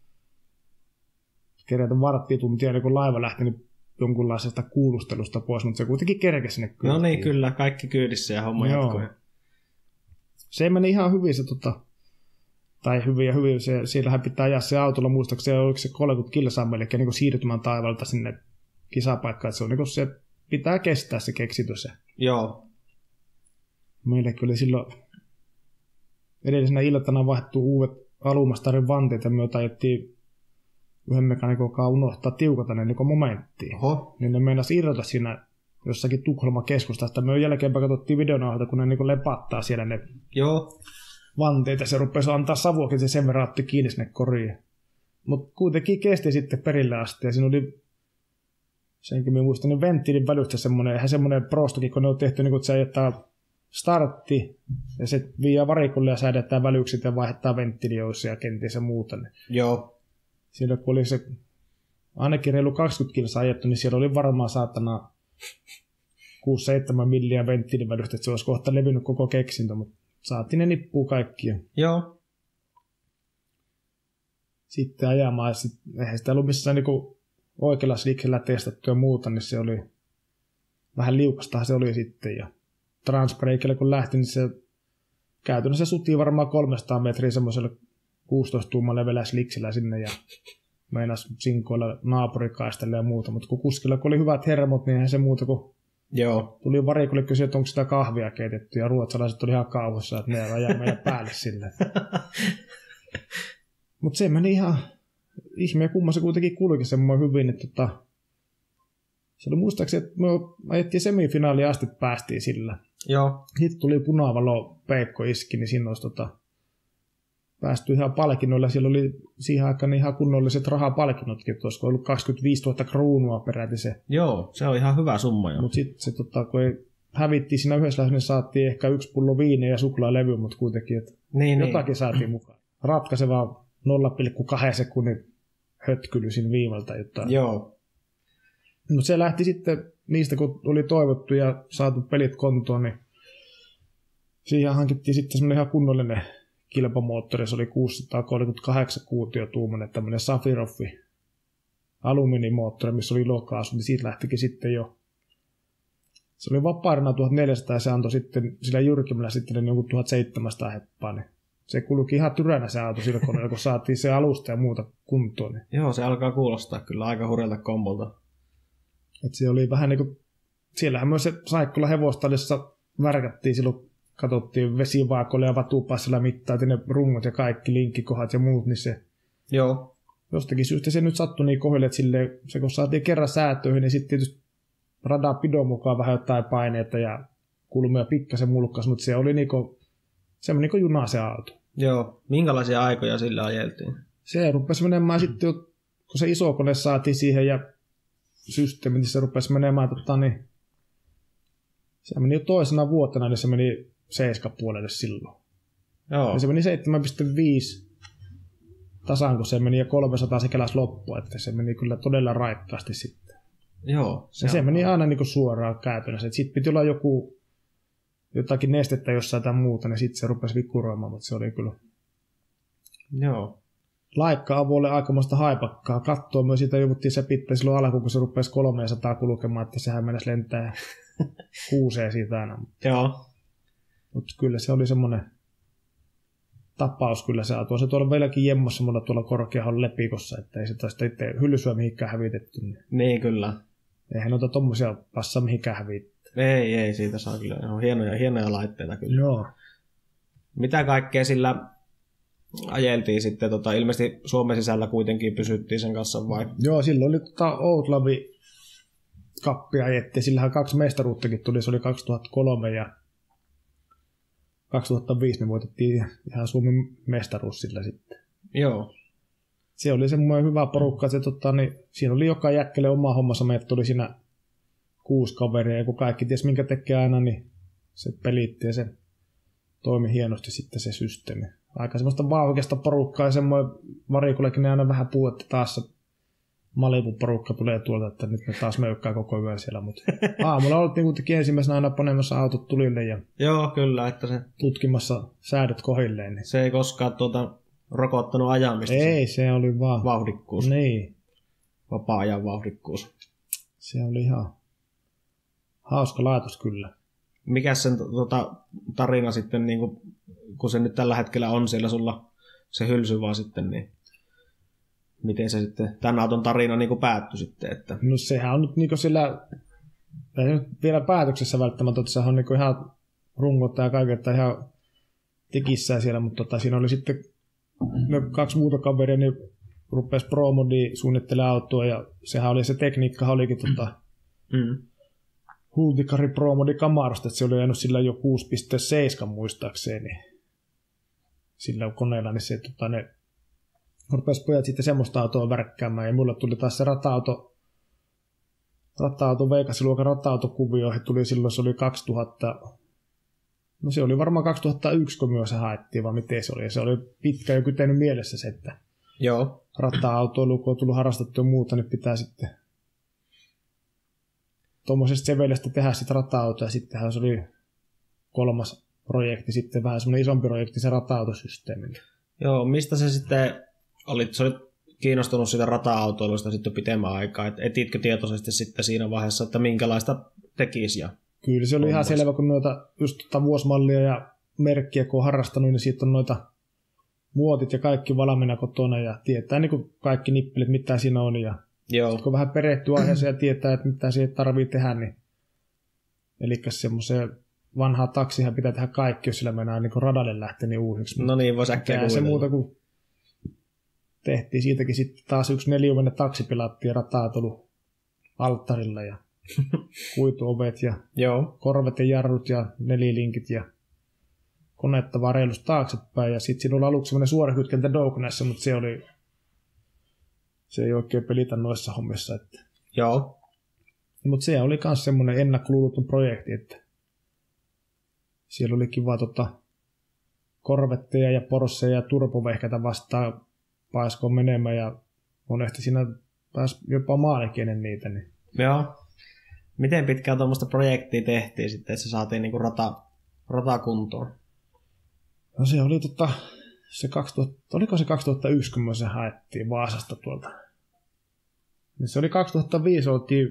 kerätä varttituntia, niin kun laiva lähti niin jonkunlaisesta kuulustelusta pois, mutta se kuitenkin kerkesi sinne kyllä. No niin, kyllä. Kaikki kyydissä ja homma jatkoi. Se meni ihan hyvin se, tota, tai hyvin ja hyvin, se, siellähän pitää ajaa se autolla, muistaakseni oliko se kolmekymmentä kilsaa, eli niin siirtymään taivalta sinne kisapaikkaan, että se, on, niin se pitää kestää se keksity se. Joo. Meillekin oli silloin edellisenä iltana vaihdettu uudet alumastarin vanteet, ja me ajettiin yhden mekanikon kanssa unohtaa tiukata ne niin momenttiin. Oho. Niin ne meinasi irrota siinä jossakin Tukholman keskustasta. Me jälkeenpäin katsottiin videonauhalta, kun ne niin lepattaa siellä ne joo. vanteet, ja se rupesi antaa savuakin, se sen verran otti kiinni sinne koriin. Mutta kuitenkin kesti sitten perille asti, ja siinä oli senkin minä muistan, niin venttiilin välystä semmoinen, eihän semmoinen prostokin, kun ne on tehty, niin kun se ajettaa startti, ja se viiää varikolle ja säädetään välykset ja vaihdetaan venttiilioisia ja kenties ja muuta. Joo. Siellä kun oli se ainakin reilu kaksikymmentä kilsaa ajettu, niin siellä oli varmaan saatana kuusi seitsemän milliä venttiilivälystä, että se olisi kohta levinnyt koko keksintö, mutta saatiin ne nippuu kaikkia. Joo. Sitten ajamaan, sit, eihän sitä ollut missään niinku oikealla sliksellä testattu ja muuta, niin se oli vähän liukastahan se oli sitten. Ja transbreakille kun lähti, niin se käytännössä sutii varmaan kolmesataa metriä semmoiselle kuusitoista tuuman leveällä sliksellä sinne ja meinasi sinkoilla naapurikaistelle ja muuta, mutta kun kuskilla kun oli hyvät hermot, niin eihän se muuta kuin joo. Tuli varikolle kysyä, että onko sitä kahvia keitetty, ja ruotsalaiset oli ihan kauhussa, että ne ajaa meidän päälle sille. Mutta se meni ihan ihme ja kumma se kuitenkin kulki semmoinen hyvin, että tota, se oli muistaakseni, että me ajettiin semifinaaliin asti, päästiin sillä. Joo. Sitten tuli punavalo, peikko iski, niin siinä olisi tota, päästy ihan palkinnoilla. Siellä oli siihen aikaan ihan kunnolliset rahapalkinnotkin, että olisiko ollut kaksikymmentäviisituhatta kruunua peräti se. Joo, se on ihan hyvä summa jo. Mutta sitten se, tota, kun ei hävittiin siinä yhdessä lähdössä, niin saatiin ehkä yksi pullo viiniä ja suklaalevy, mutta kuitenkin, että niin, jotakin niin. saatiin mukaan. Ratkaiseva nolla pilkku kaksi sekunnin hötkyly siinä viimalta. Jotta joo. No se lähti sitten niistä, kun oli toivottu ja saatu pelit kontoon, niin siihen hankittiin sitten semmoinen ihan kunnollinen kilpamoottori. Se oli kuusisataakolmekymmentäkahdeksan kuutiotuumainen tämmöinen Safiroffi alumiinimoottori, missä oli ilokaasu, niin siitä lähtikin sitten jo. Se oli vapaarina tuhatneljäsataa ja se antoi sitten sillä jyrkimmällä sitten jonkun tuhatseitsemänsataa heppaa. Niin se kuluki ihan tyränä se auto sillä koneella, kun saatiin se alusta ja muuta kuntoon. Niin. Joo, se alkaa kuulostaa kyllä aika hurjalta kombolta. Et se oli vähän niin kuin, siellähän myös se Saikkola hevostallissa värkättiin silloin, katsottiin vesivaakolle ja vatupassilla mittaat ne rungot ja kaikki linkkikohat ja muut, niin se Joo. jostakin syystä se nyt sattui niin kohdille, että silleen, se kun saatiin kerran säätöihin, niin sitten tietysti radan pidon mukaan vähän jotain paineita ja kulmia pikkasen mulkkas, mutta se oli niinku, semmoinen niinku juna se auto. Joo. Minkälaisia aikoja sillä ajeltiin? Se rupesi menemään sitten, kun se iso kone saatiin siihen ja systeemi, niin se rupesi menemään, tota, niin se meni jo toisena vuotena, niin se meni seiska puolelle silloin. Joo. Ja se meni seitsemän pilkku viisi tasan, kun se meni ja kolmesataa se keläs loppua, että se meni kyllä todella raikkaasti sitten. Joo. Se, se meni aina niin kuin suoraan käytännössä. Sitten piti olla joku jotakin nestettä jossain tai muuta, niin sitten se rupesi vikuroimaan, mutta se oli kyllä Joo. Laikka-avulle aikamoista haipakkaa. Kattoa myös sitä jouduttiin se pitää silloin alkuun, kun se rupesi kolmesataa kulkemaan, että sehän mennäisi lentää kuuseen siitä aina. Joo. Mutta kyllä se oli semmoinen tapaus kyllä se auto. Se tuolla vieläkin jemmossa mulla tuolla Korkeaholla Lepikossa, että ei se taas itse hyllysyä mihinkään hävitetty. Niin. Niin kyllä. Eihän noita tommosia passaa mihinkään hävitetty. Ei, ei, siitä saa kyllä. Ne on hienoja, hienoja laitteita kyllä. Joo. Mitä kaikkea sillä ajeltiin sitten? Tota, ilmeisesti Suomen sisällä kuitenkin pysyttiin sen kanssa vai? Joo, silloin oli tota Outlavi kappia ajettiin. Sillähän kaksi mestaruuttakin tuli. Se oli kaksituhattakolme ja kaksituhattaviisi me voitettiin ihan Suomen mestaruus sillä sitten. Joo. Se oli semmoinen hyvä porukka. Se, tota, niin, siinä oli joka jätkelle oma hommansa. Meitä tuli siinä kuusi kaveria. Ja kun kaikki ties minkä tekee aina, niin se pelitti ja se toimi hienosti sitten se systeemi. Aika semmoista vauhikesta porukkaa ja semmoinen varikullekin ne aina vähän puhuu, että taas se Malibu-porukka tulee tuolta, että nyt ne taas möykkää koko yön siellä. Mutta aamulla oltiin kuitenkin ensimmäisenä aina panemassa autot tulille ja Joo, kyllä, että se, tutkimassa säädöt kohilleen. Niin. se ei koskaan tuota, rokottanut ajamista. Ei, se oli vaan Vauhdikkuus. Niin. Vapaa-ajan vauhdikkuus. Se oli ihan hauska laitos kyllä. Mikäs sen tota, tarina sitten, niin kun, kun se nyt tällä hetkellä on siellä sulla se hylsy vaan sitten, niin miten se sitten, tämän auton tarina niin kuin päättyi sitten? Että... No sehän on nyt niin sillä, ei nyt vielä päätöksessä välttämättä, että sehän on niin ihan rungot ja kaiket ihan tikissään siellä, mutta tota, siinä oli sitten ne kaksi muuta kaveria, niin rupesi Promodia suunnittelemaan autoa ja sehän oli se tekniikka, olikin tota, mm. Hultikari Promodi Camarosta, että se oli jäänyt sillä jo kuusi pilkku seitsemän muistaakseni sillä koneella, niin se tota, ne rupesi pojat sitten semmoista autoa värkkäämään ja mulle tuli taas se rata-auto rata-auto Vegas-luokan rata-autokuvio, he tuli silloin, se oli kaksituhatta, no se oli varmaan kaksituhattayksi, kun myös se haettiin, vaan miten se oli, ja se oli pitkä jo kytenyt mielessä se, että Joo. rata-autoilu, kun on tullut harrastettua ja muuta, niin pitää sitten tuommoisesta sevelestä tehdä sitten rata-auto, ja sittenhän se oli kolmas projekti, sitten vähän semmoinen isompi projekti, se rata-autosysteemi. Joo, mistä se sitten olit, sä olit kiinnostunut siitä rata-autoilusta sitten pitemmän aikaa, et etitkö tietoisesti sitten siinä vaiheessa, että minkälaista tekisi? Ja Kyllä se oli ihan muista. selvä, kun noita just tota vuosimallia ja merkkiä kun on harrastanut, niin siitä on noita muotit ja kaikki valmiina kotona ja tietää niin kuin kaikki nippelit, mitä siinä on. Ja Joo. kun vähän perehtyy aiheeseen ja tietää, että mitä siihen tarvii tehdä, niin eli semmoiseen vanhaa taksihan pitää tehdä kaikki, jos sillä mennään niin radalle lähtee niin uusiksi. No niin, voisi äkkiä Tehdään se muuta kuin tehtiin siitäkin sitten taas yksi nelijuvainen taksipilaatti ja rataa tullut alttarilla ja kuituovet ja Joo. korvet ja jarrut ja nelilinkit ja konetta vaan reilusti taaksepäin. Ja sitten siinä oli aluksi semmoinen suorakytkentä Doughnassa, mutta se oli se ei oikein pelitä noissa hommissa. Että. Joo. Mutta se oli myös semmoinen ennakkoluulutun projekti, että siellä oli kiva tota, korvetteja ja porsseja ja turpovehkätä vastaan paiskoon menemään ja monesti siinä pääsi jopa maalikielen niitä. Niin. Joo. Miten pitkään tuommoista projektia tehtiin sitten, että se saatiin niinku rata, rata kuntoon? No se oli tota, se kaksituhatta, oliko se kaksituhattayksi, kun me se haettiin Vaasasta tuolta. Niin se oli kaksituhattaviisi, oltiin,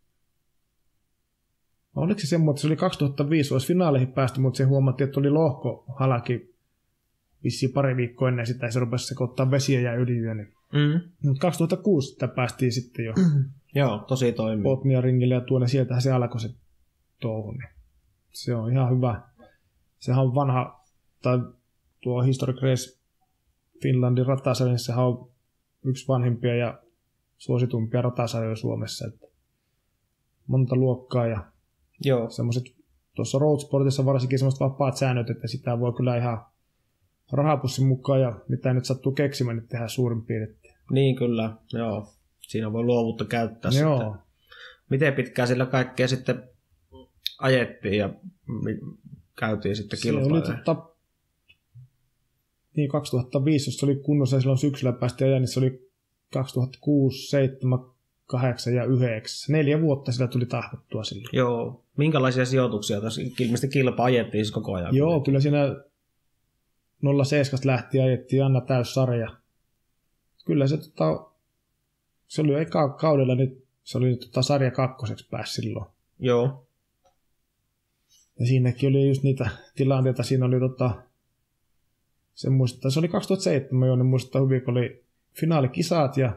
oliko se semmoinen, että se oli kaksituhattaviisi, olisi finaaleihin päästy, mutta se huomattiin, että oli lohkohalaki vissiin pari viikkoa ennen sitä, ja se rupesi sekoittaa vesiä ja öljyä. Niin. Mm. Mutta kaksituhattakuusi sitä päästiin sitten jo. Joo, tosi toimii. Botnia ringille ja tuonne, sieltähän se alkoi se touhu. Niin. Se on ihan hyvä. Sehän on vanha, tai tuo Historic Race Finlandin ratasarja, sehän on yksi vanhimpia ja suositumpia ratasarjoja Suomessa. Että monta luokkaa ja Joo. semmoiset, tuossa Roadsportissa varsinkin semmoiset vapaat säännöt, että sitä voi kyllä ihan rahapussin mukaan ja mitä nyt sattuu keksimään, niin tehdään suurin piirtein. Niin kyllä, joo. Siinä voi luovuutta käyttää Joo. sitten. Miten pitkään sillä kaikkea sitten ajettiin ja käytiin sitten kilpailemaan? Se oli totta, niin kaksituhattaviisi, jos se oli kunnossa ja silloin syksyllä päästiin ajan, niin se oli kaksituhattakuusi, seitsemän, kahdeksan ja yhdeksän. Neljä vuotta sillä tuli tahkottua silloin. Joo. Minkälaisia sijoituksia tässä ilmeisesti kilpa ajettiin siis koko ajan? Joo, kyllä siinä nolla seitsemän lähtien ajettiin Anna täyssarja. Kyllä se, tota, se oli eka kaudella, niin se oli tota, sarja kakkoseksi pääsi silloin. Joo. Ja siinäkin oli just niitä tilanteita, siinä oli tota, se, muistaa, se oli kaksituhattaseitsemän jo, niin muistaa hyvin, kun oli finaalikisat ja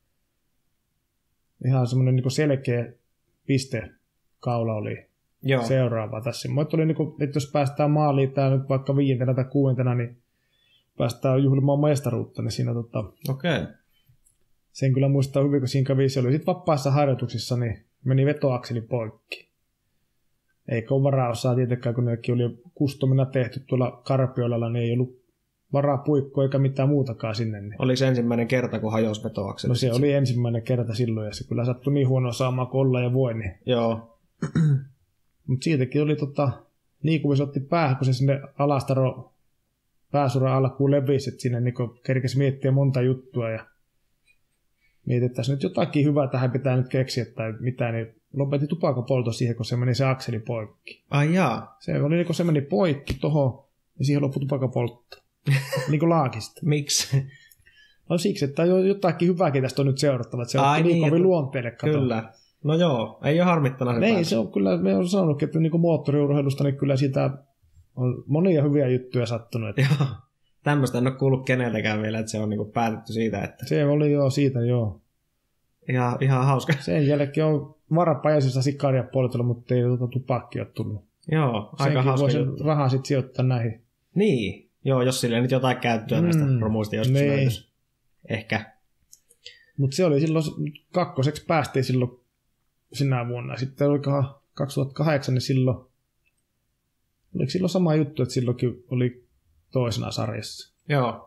ihan semmoinen niin selkeä pistekaula oli Joo. seuraava tässä. Mutta oli, niin kuin, että jos päästään maaliin tää nyt vaikka viientena tai kuudentena, niin päästään juhlimaan mestaruutta, niin siinä tota, Okei. Okay. sen kyllä muistaa hyvin, kun siinä kävi, se oli sitten vapaissa harjoituksissa, niin meni vetoakseli poikki. Eikä ole varausaa tietenkään, kun nekin oli kustomina tehty tuolla Karpiolalla, niin ei ollut varaa puikkoa eikä mitään muutakaan sinne. Niin. Oliko se ensimmäinen kerta, kun hajosi vetoakseli? No se oli ensimmäinen kerta silloin, ja se kyllä sattui niin huonoa saamaan kuin olla ja voi. Niin. Joo. Mutta siitäkin oli tota, niin kuin se otti päähän, kun se sinne Alastaro pääsuran alkuun levisi, että sinne niin kerkesi miettiä monta juttua ja mietittäisiin nyt jotakin hyvää tähän pitää nyt keksiä tai mitään, niin lopetti tupakapolto siihen, kun se meni se akseli poikki. Ai jaa. Se oli niin kuin se meni poikki tohon ja siihen loppui tupakapoltto. niin kuin laakista. Miksi? No siksi, että jotakin hyvääkin tästä on nyt seurattava, että se Ai on niin, niin kovin että... luonteelle kato. Kyllä. No joo, ei ole harmittana se Ei, päässä. se on kyllä, me on sanonut, että niin kuin moottoriurheilusta, niin kyllä sitä on monia hyviä juttuja sattunut. Että... Joo. Tämmöistä en ole kuullut keneltäkään vielä, että se on niinku päätetty siitä, että... Se oli joo siitä, joo. Ihan, ihan hauska. Sen jälkeen on varapajasissa sikaria poltella, mutta ei tuota tupakkia ole tullut. Joo, aika Senkin hauska voi sen juttu. rahaa sitten sijoittaa näihin. Niin, joo, jos sillä nyt jotain käyttöä Mm, näistä romuista joskus niin. löytyisi. Ehkä. Mutta se oli silloin, kakkoseksi päästiin silloin sinä vuonna. Sitten olikohan kaksituhattakahdeksan, niin silloin, oliko silloin sama juttu, että silloinkin oli toisena sarjassa. Joo.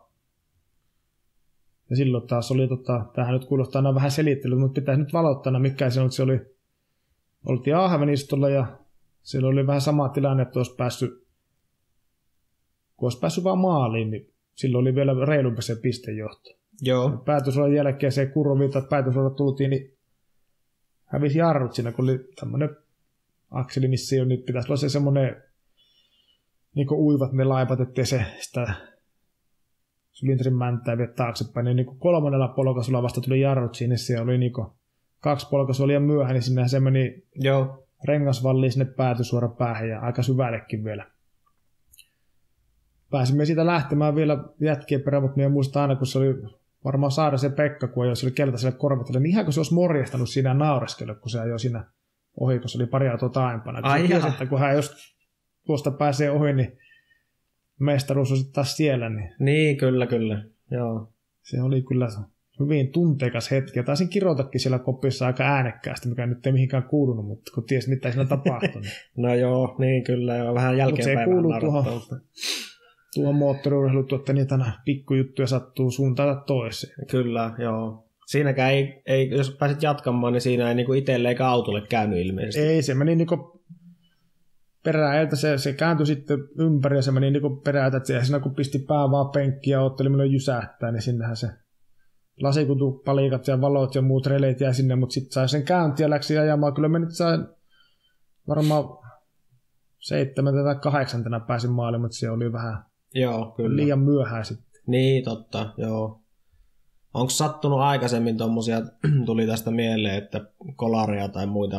Ja silloin taas oli, tota, tämähän nyt kuulostaa aina vähän selittelyä, mutta pitäisi nyt valottaa, mikä se on, että se oli, oltiin Aahavenistolla ja siellä oli vähän sama tilanne, että olisi päässyt, kun olisi päässyt vaan maaliin, niin silloin oli vielä reilumpi se pistejohto. Joo. Päätösuoran jälkeen se kurvilta, että päätösuoran tultiin, niin hävisi jarrut siinä, kun oli tämmöinen akseli, missä ei ole, niin pitäisi olla se semmoinen niin kuin uivat ne laipat, ettei se sitä sylinterin mäntää vie taaksepäin. Niin, niin kuin kolmannella polkaisulla vasta tuli jarrut sinne, se oli niin kuin kaksi polkaisua liian myöhään, niin sinnehän se meni Joo. rengasvalliin sinne päätösuoran päähän ja aika syvällekin vielä. Pääsimme siitä lähtemään vielä jätkien perään, mutta minä muistan aina, kun se oli varmaan Saarisen Pekka, kun ajoi sille keltaiselle korvatelle, niin ihan kun se olisi morjestanut siinä naureskelle, kun se ajoi siinä ohi, kun se oli pari autoa taaempana. Kun se tiesi, että kun hän jos tuosta pääsee ohi, niin mestaruus on sitten taas siellä. Niin, niin kyllä, kyllä. Joo. se oli kyllä hyvin tunteikas hetki. Ja taisin kirotakin siellä kopissa aika äänekkäästi, mikä nyt ei mihinkään kuulunut, mutta kun tiesi, mitä siinä tapahtui. Niin. No joo, niin kyllä. Joo. Vähän jälkeenpäin. Mutta se ei kuulu tuohon, tuohon moottoriurheiluun, että niitä aina pikkujuttuja sattuu suuntaan toiseen. Kyllä, joo. Siinäkään ei, ei, jos pääsit jatkamaan, niin siinä ei niinku itselle eikä autolle käynyt ilmeisesti. Ei, se meni niinku peräältä, se, se kääntyi sitten ympäri ja se meni niinku peräältä, että siinä kun pisti pää vaan penkkiä ja otteli milloin jysähtää, niin sinnehän se lasikutupalikat ja valot ja muut releet jäi sinne, mutta sitten sai sen käyntiä ja läksi ajamaan. Kyllä mä nyt sain varmaan seitsemäntä tai kahdeksantena pääsin maaliin, mutta se oli vähän Joo, kyllä. liian myöhään sitten. Niin, totta, joo. Onko sattunut aikaisemmin tommosia, tuli tästä mieleen, että kolaria tai muita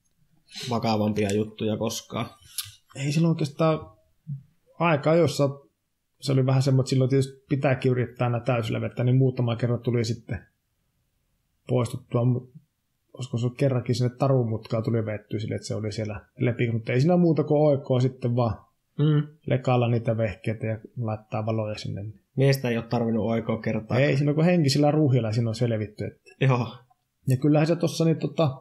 vakavampia juttuja koskaan? Ei silloin oikeastaan aika ajoissa se oli vähän semmoinen, että silloin tietysti pitääkin yrittää aina täyslevettä, niin muutama kerran tuli sitten poistuttua. Olisiko se kerrankin sinne tarumutkaan tuli vettyä sille, että se oli siellä lepi, mutta ei siinä muuta kuin oikoa sitten vaan mm. lekailla niitä vehkeitä ja laittaa valoja sinne. Miestä ei ole tarvinnut oikoa kertaa. Ei, siinä on henkisillä ruuhilla siinä on selvitty. Että. Joo. Ja kyllähän se tuossa niin tota,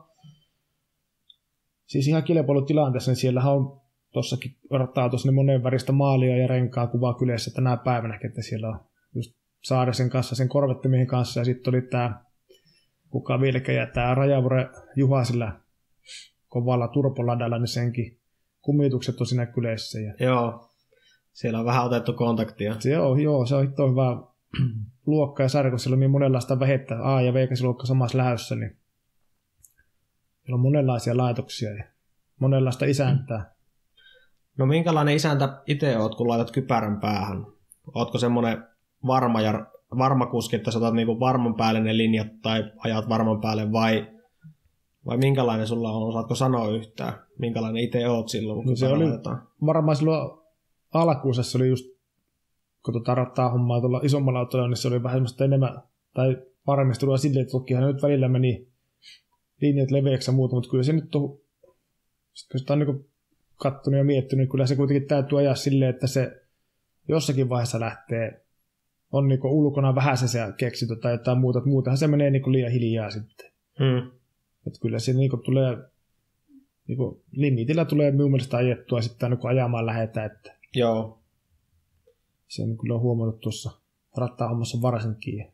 siis ihan kilpailutilanteessa, niin siellähän on tuossakin odottaa tuossa niin monen väristä maalia ja renkaa kuvaa kylässä tänä päivänä, että siellä on just Saarisen kanssa, sen korvettimiehen kanssa, ja sitten oli tämä, kuka vieläkään, tämä Rajavure Juha sillä kovalla turpoladalla, niin senkin kumitukset on siinä kylässä. Ja joo, siellä on vähän otettu kontaktia. Se on, joo, se on hitto hyvä luokka ja sarja, kun siellä on niin monenlaista vähettä, A- ja V-luokka samassa lähdössä, niin siellä on monenlaisia laitoksia ja monenlaista isäntää. No minkälainen isäntä itse oot, kun laitat kypärän päähän? Ootko semmoinen varma, ja, varma kuski, että sä otat niinku varman päälle ne linjat tai ajat varman päälle, vai, vai minkälainen sulla on? Osaatko sanoa yhtään? Minkälainen itse oot silloin, kun no se oli laitetaan? Varmaan silloin alkuunsa se oli just, kun tuota rattaa hommaa tuolla isommalla autolla, niin se oli vähän semmoista enemmän, tai paremmin tullut silleen, että tokihan nyt välillä meni linjat leveäksi ja muuta, mutta kyllä se nyt on, sit kun sitä on niin kattonut ja miettinyt, niin kyllä se kuitenkin täytyy ajaa silleen, että se jossakin vaiheessa lähtee, on niin ulkona vähän se, se keksitty tai jotain muuta, että muutenhan se menee niin liian hiljaa sitten. Hmm. Että kyllä se niin tulee, niin limitillä tulee minun mielestä ajettua sitten niin ajamaan lähdetään, että joo. Se on kyllä huomannut tuossa rattahommassa varsinkin.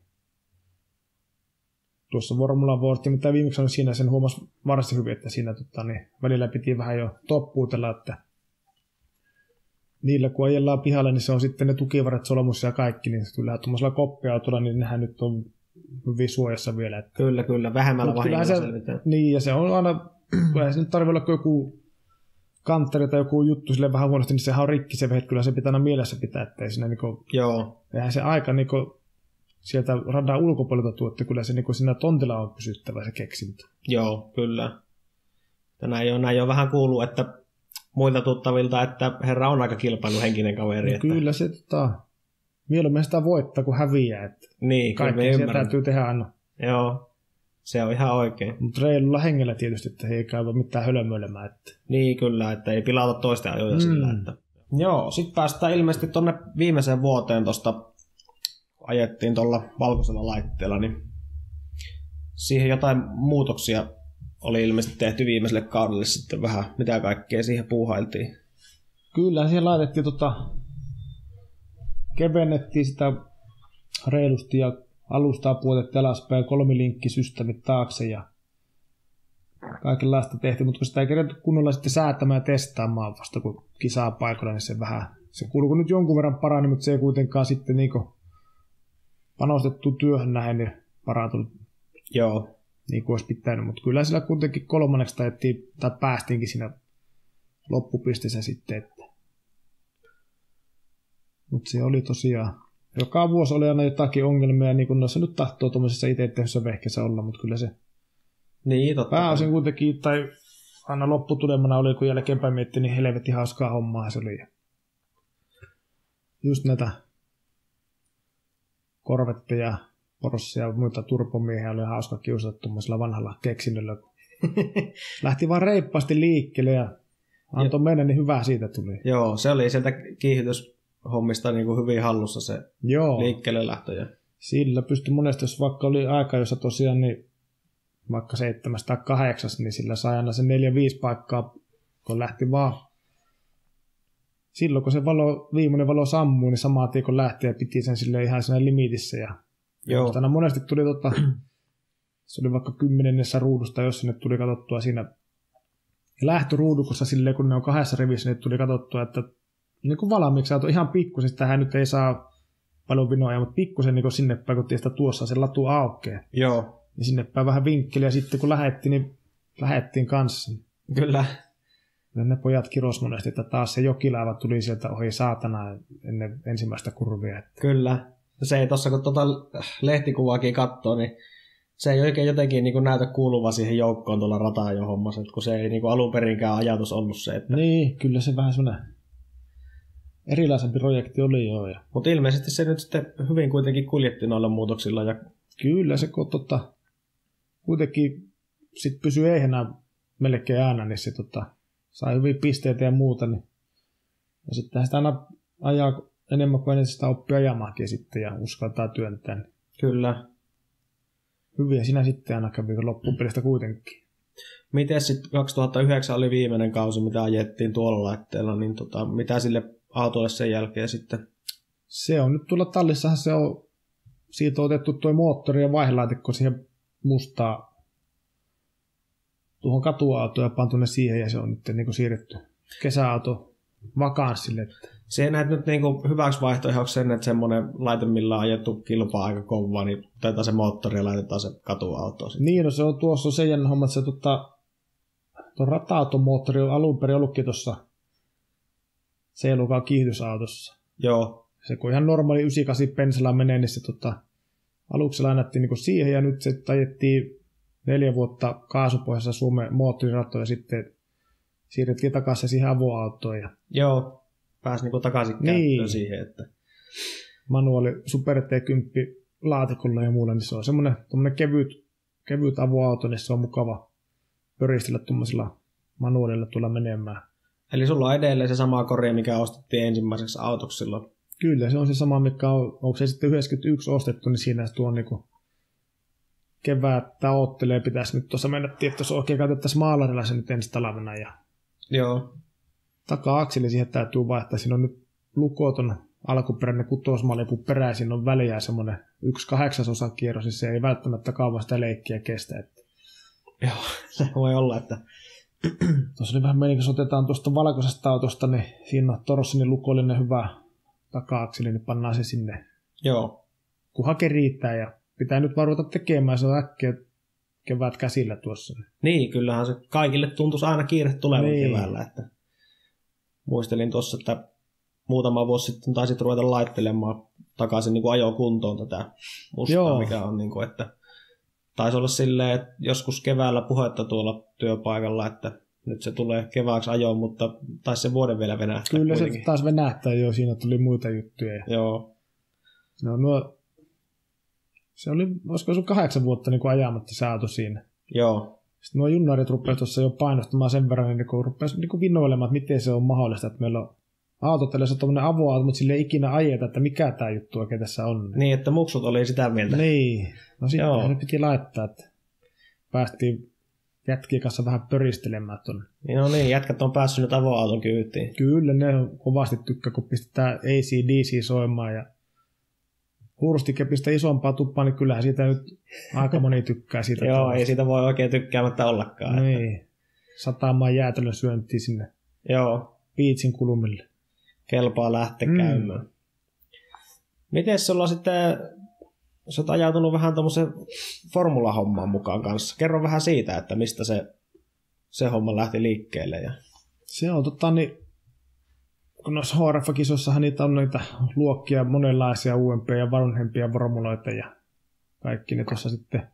Tuossa Formula World, mitä viimeksi on siinä, sen huomasi varsin hyvin, että siinä tota, niin välillä piti vähän jo toppuutella, että niillä kun ajellaan pihalle, niin se on sitten ne tukivarat solmussa ja kaikki, niin kyllä tuollaisella koppiautolla, niin nehän nyt on hyvin suojassa vielä. Että kyllä, kyllä, vähemmällä vahingolla selvitään. Niin, ja se on aina, kun se nyt tarvitse olla joku kantteri tai joku juttu sille vähän huonosti, niin sehän on rikki se vehet, kyllä se pitää aina mielessä pitää, ettei siinä niinku, joo. Eihän se aika niinku sieltä radan ulkopuolelta tuo, että kyllä se niinku siinä tontilla on pysyttävä se keksintö. Joo, kyllä. Näin on, näin on vähän kuullut, että muilta tuttavilta, että herra on aika kilpailuhenkinen kaveri. No että kyllä se tota, mieluummin sitä voittaa kuin häviää. Että niin, kaikkea sieltä täytyy tehdä aina. Joo, se on ihan oikein. Mutta reilulla hengellä tietysti, että ei käy mitään hölmöilemään. Että niin kyllä, että ei pilata toisten ajoja mm. sillä. Että joo, sitten päästään ilmeisesti tuonne viimeiseen vuoteen tuosta ajettiin tuolla valkoisella laitteella, niin siihen jotain muutoksia oli ilmeisesti tehty viimeiselle kaudelle sitten vähän, mitä kaikkea siihen puuhailtiin. Kyllä, siihen laitettiin tota, kevennettiin sitä reilusti ja alustaa puolet alaspäin, kolmilinkkisysteemit taakse ja kaikenlaista tehtiin, mutta kun sitä ei kerätty kunnolla sitten säätämään ja testaamaan vasta kun kisaa paikalla, niin se vähän, se kuuluu nyt jonkun verran parani, mutta se ei kuitenkaan sitten niinku panostettu työhön näin, niin parantunut. Joo. Niin kuin olisi pitänyt, mutta kyllä sillä kuitenkin kolmanneksi taittiin, tai päästiinkin siinä loppupisteessä sitten. Että. Mutta se oli tosiaan, joka vuosi oli aina jotakin ongelmia, niin kuin noissa nyt tahtoo tuollaisessa itse tehdyssä vehkeessä olla, mutta kyllä se niin, totta pääosin kuitenkin, tai aina lopputulemana oli, kun jälkeenpäin mietti, niin helvetin hauskaa hommaa se oli. Just näitä korvetteja, Porsche ja muita turbomiehiä oli hauska kiusata tuommoisella vanhalla keksinnöllä. Lähti vaan reippaasti liikkeelle ja antoi mennä, niin hyvä siitä tuli. Joo, se oli sieltä kiihdytyshommista niin kuin hyvin hallussa se Joo. liikkeelle lähtö. Sillä pystyi monesti, jos vaikka oli aika, jossa tosiaan niin vaikka seitsemäs tai kahdeksas, niin sillä sai aina se neljä viisi paikkaa, kun lähti vaan. Silloin kun se valo, viimeinen valo sammui, niin samaa tien kun lähti ja piti sen sille ihan siinä limitissä. Ja joo. Aina monesti tuli, tota, se oli vaikka kymmenennessä ruudusta, jos sinne tuli katsottua siinä lähtöruudukossa silleen, kun ne on kahdessa rivissä, niin tuli katsottua, että niin kuin valmiiksi on ihan pikku, siis tähän nyt ei saa paljon vinoja, mutta pikkusen niin sinne päin, kun tietysti tuossa se latu aukeaa. Joo. Niin sinne päin vähän vinkkeliä, ja sitten kun lähettiin, niin lähettiin kanssa. Kyllä. Ja ne pojat kiros monesti, että taas se jokilaiva tuli sieltä ohi saatana ennen ensimmäistä kurvia. Kyllä. Se ei tossa, kun tuota lehtikuvaakin katsoo, niin se ei oikein jotenkin niin kuin näytä kuuluvan siihen joukkoon tuolla rataajon hommassa, kun se ei niin kuin alun perinkään ajatus ollut se. Että... Niin, kyllä se vähän semmoinen erilaisempi projekti oli jo. Ja... Mutta ilmeisesti se nyt sitten hyvin kuitenkin kuljetti noilla muutoksilla. Ja... Kyllä se, kun tota, kuitenkin sit pysyi eihenä melkein aina, niin se tota, sai hyvin pisteitä ja muuta. Niin... Ja sittenhän sitä aina ajaa enemmän kuin ennen sitä oppia ajamaankin sitten ja uskaltaa työntää. Niin... Kyllä. Hyviä sinä sitten aina kävi loppupelistä kuitenkin. Miten sitten kaksituhattayhdeksän oli viimeinen kausi, mitä ajettiin tuolla laitteella, niin tota, mitä sille autolle sen jälkeen sitten? Se on nyt tuolla tallissahan se on, siitä on otettu tuo moottori ja vaihdelaatikko siihen mustaa tuohon katuautoon ja pantu ne siihen ja se on nyt niin kuin siirretty kesäauto vakanssille. Se näet nyt niin kuin hyväksi vaihtoehdoksi sen, että semmoinen laite, millä on ajettu kilpaa aika kovaa, niin otetaan se moottori ja laitetaan se katuauto. Sitten. Niin, no se on tuossa se jännä homma, että se tota, tuon rata-automoottori on alun perin ollutkin tuossa C L K kiihdysautossa. Joo. Se kun ihan normaali yhdeksänkymmentäkahdeksan pensalla menee, niin se tota, aluksi lainattiin niin siihen ja nyt se ajettiin neljä vuotta kaasupohjassa Suomen moottoriratoja ja sitten siirrettiin takaisin siihen avoautoon. Ja... Joo, pääsi niin takaisin niin. Käyttöön siihen. Että... Manuaali Super T kymmenen laatikolla ja muulla, niin se on semmoinen kevyt, kevyt avoauto, niin se on mukava pöristellä tuommoisella manuaalilla tulla menemään. Eli sulla on edelleen se sama korja, mikä ostettiin ensimmäiseksi autoksi silloin? Kyllä, se on se sama, mikä on, onko se sitten yhdeksänkymmentäyksi ostettu, niin siinä tuo on niinku kevättä oottelee, pitäisi nyt tuossa mennä, että se oikein käytettäisiin maalarilla se nyt ensi talvena. Ja joo. Taka-akseli siihen täytyy vaihtaa, siinä on nyt lukoton alkuperäinen kutosmalipu peräisin on väliä semmoinen yksi kahdeksasosa kierros, niin se ei välttämättä kauan sitä leikkiä kestä. Että... Joo, se voi olla, että... Tuossa oli vähän meni, jos otetaan tuosta valkoisesta autosta, niin siinä on Torssinin lukollinen hyvä taka-akseli, niin pannaan se sinne. Joo. Kun hake riittää ja pitää nyt varvata tekemään, se on äkkiä kevät käsillä tuossa. Niin, kyllähän se kaikille tuntuisi aina kiire tulevan niin. Keväällä. Että... Muistelin tuossa, että muutama vuosi sitten taisit ruveta laittelemaan takaisin niin kuin ajokuntoon tätä mustaa, joo. Mikä on, niin kuin, että taisi olla silleen, että joskus keväällä puhetta tuolla työpaikalla, että nyt se tulee kevääksi ajoon, mutta taisi se vuoden vielä venähtää. Kyllä kuitenkin. Se taas venähtää jo, siinä tuli muita juttuja. Joo. No, nuo, se oli, olisiko sun kahdeksan vuotta niin kuin ajamatta se auto siinä. Joo. Sitten nuo junnarit rupeaa tuossa jo painostamaan sen verran, niin kun rupeaa niin vinnoilemaan, että miten se on mahdollista, että meillä on autotellessa tuommoinen avoauto, mutta sille ei ikinä ajeta, että mikä tämä juttu oikein tässä on. Niin, että muksut oli sitä mieltä. Niin, no sitten ne piti laittaa, että päästiin jätkien kanssa vähän pöristelemään tuonne. Niin, no niin, jätkät on päässyt nyt avoauton kyytiin. Kyllä, ne on kovasti tykkää, kun pistetään A C D C soimaan ja hurstike pistää isompaa tuppaa, niin kyllähän siitä nyt aika moni tykkää siitä. Joo, ei siitä voi oikein tykkäämättä ollakaan. Niin, että... satamaan jäätelön syöntiin sinne. Joo. Piitsin kulmille. Kelpaa lähteä mm. käymään. Miten sulla sitten, sä oot ajautunut vähän tuommoisen formulahommaan mukaan kanssa. Kerro vähän siitä, että mistä se, se homma lähti liikkeelle. Ja... Se on totta, niin kun noissa H R F-kisoissahan niitä on niitä luokkia, monenlaisia uudempia ja vanhempia formuloita ja kaikki ne tuossa sitten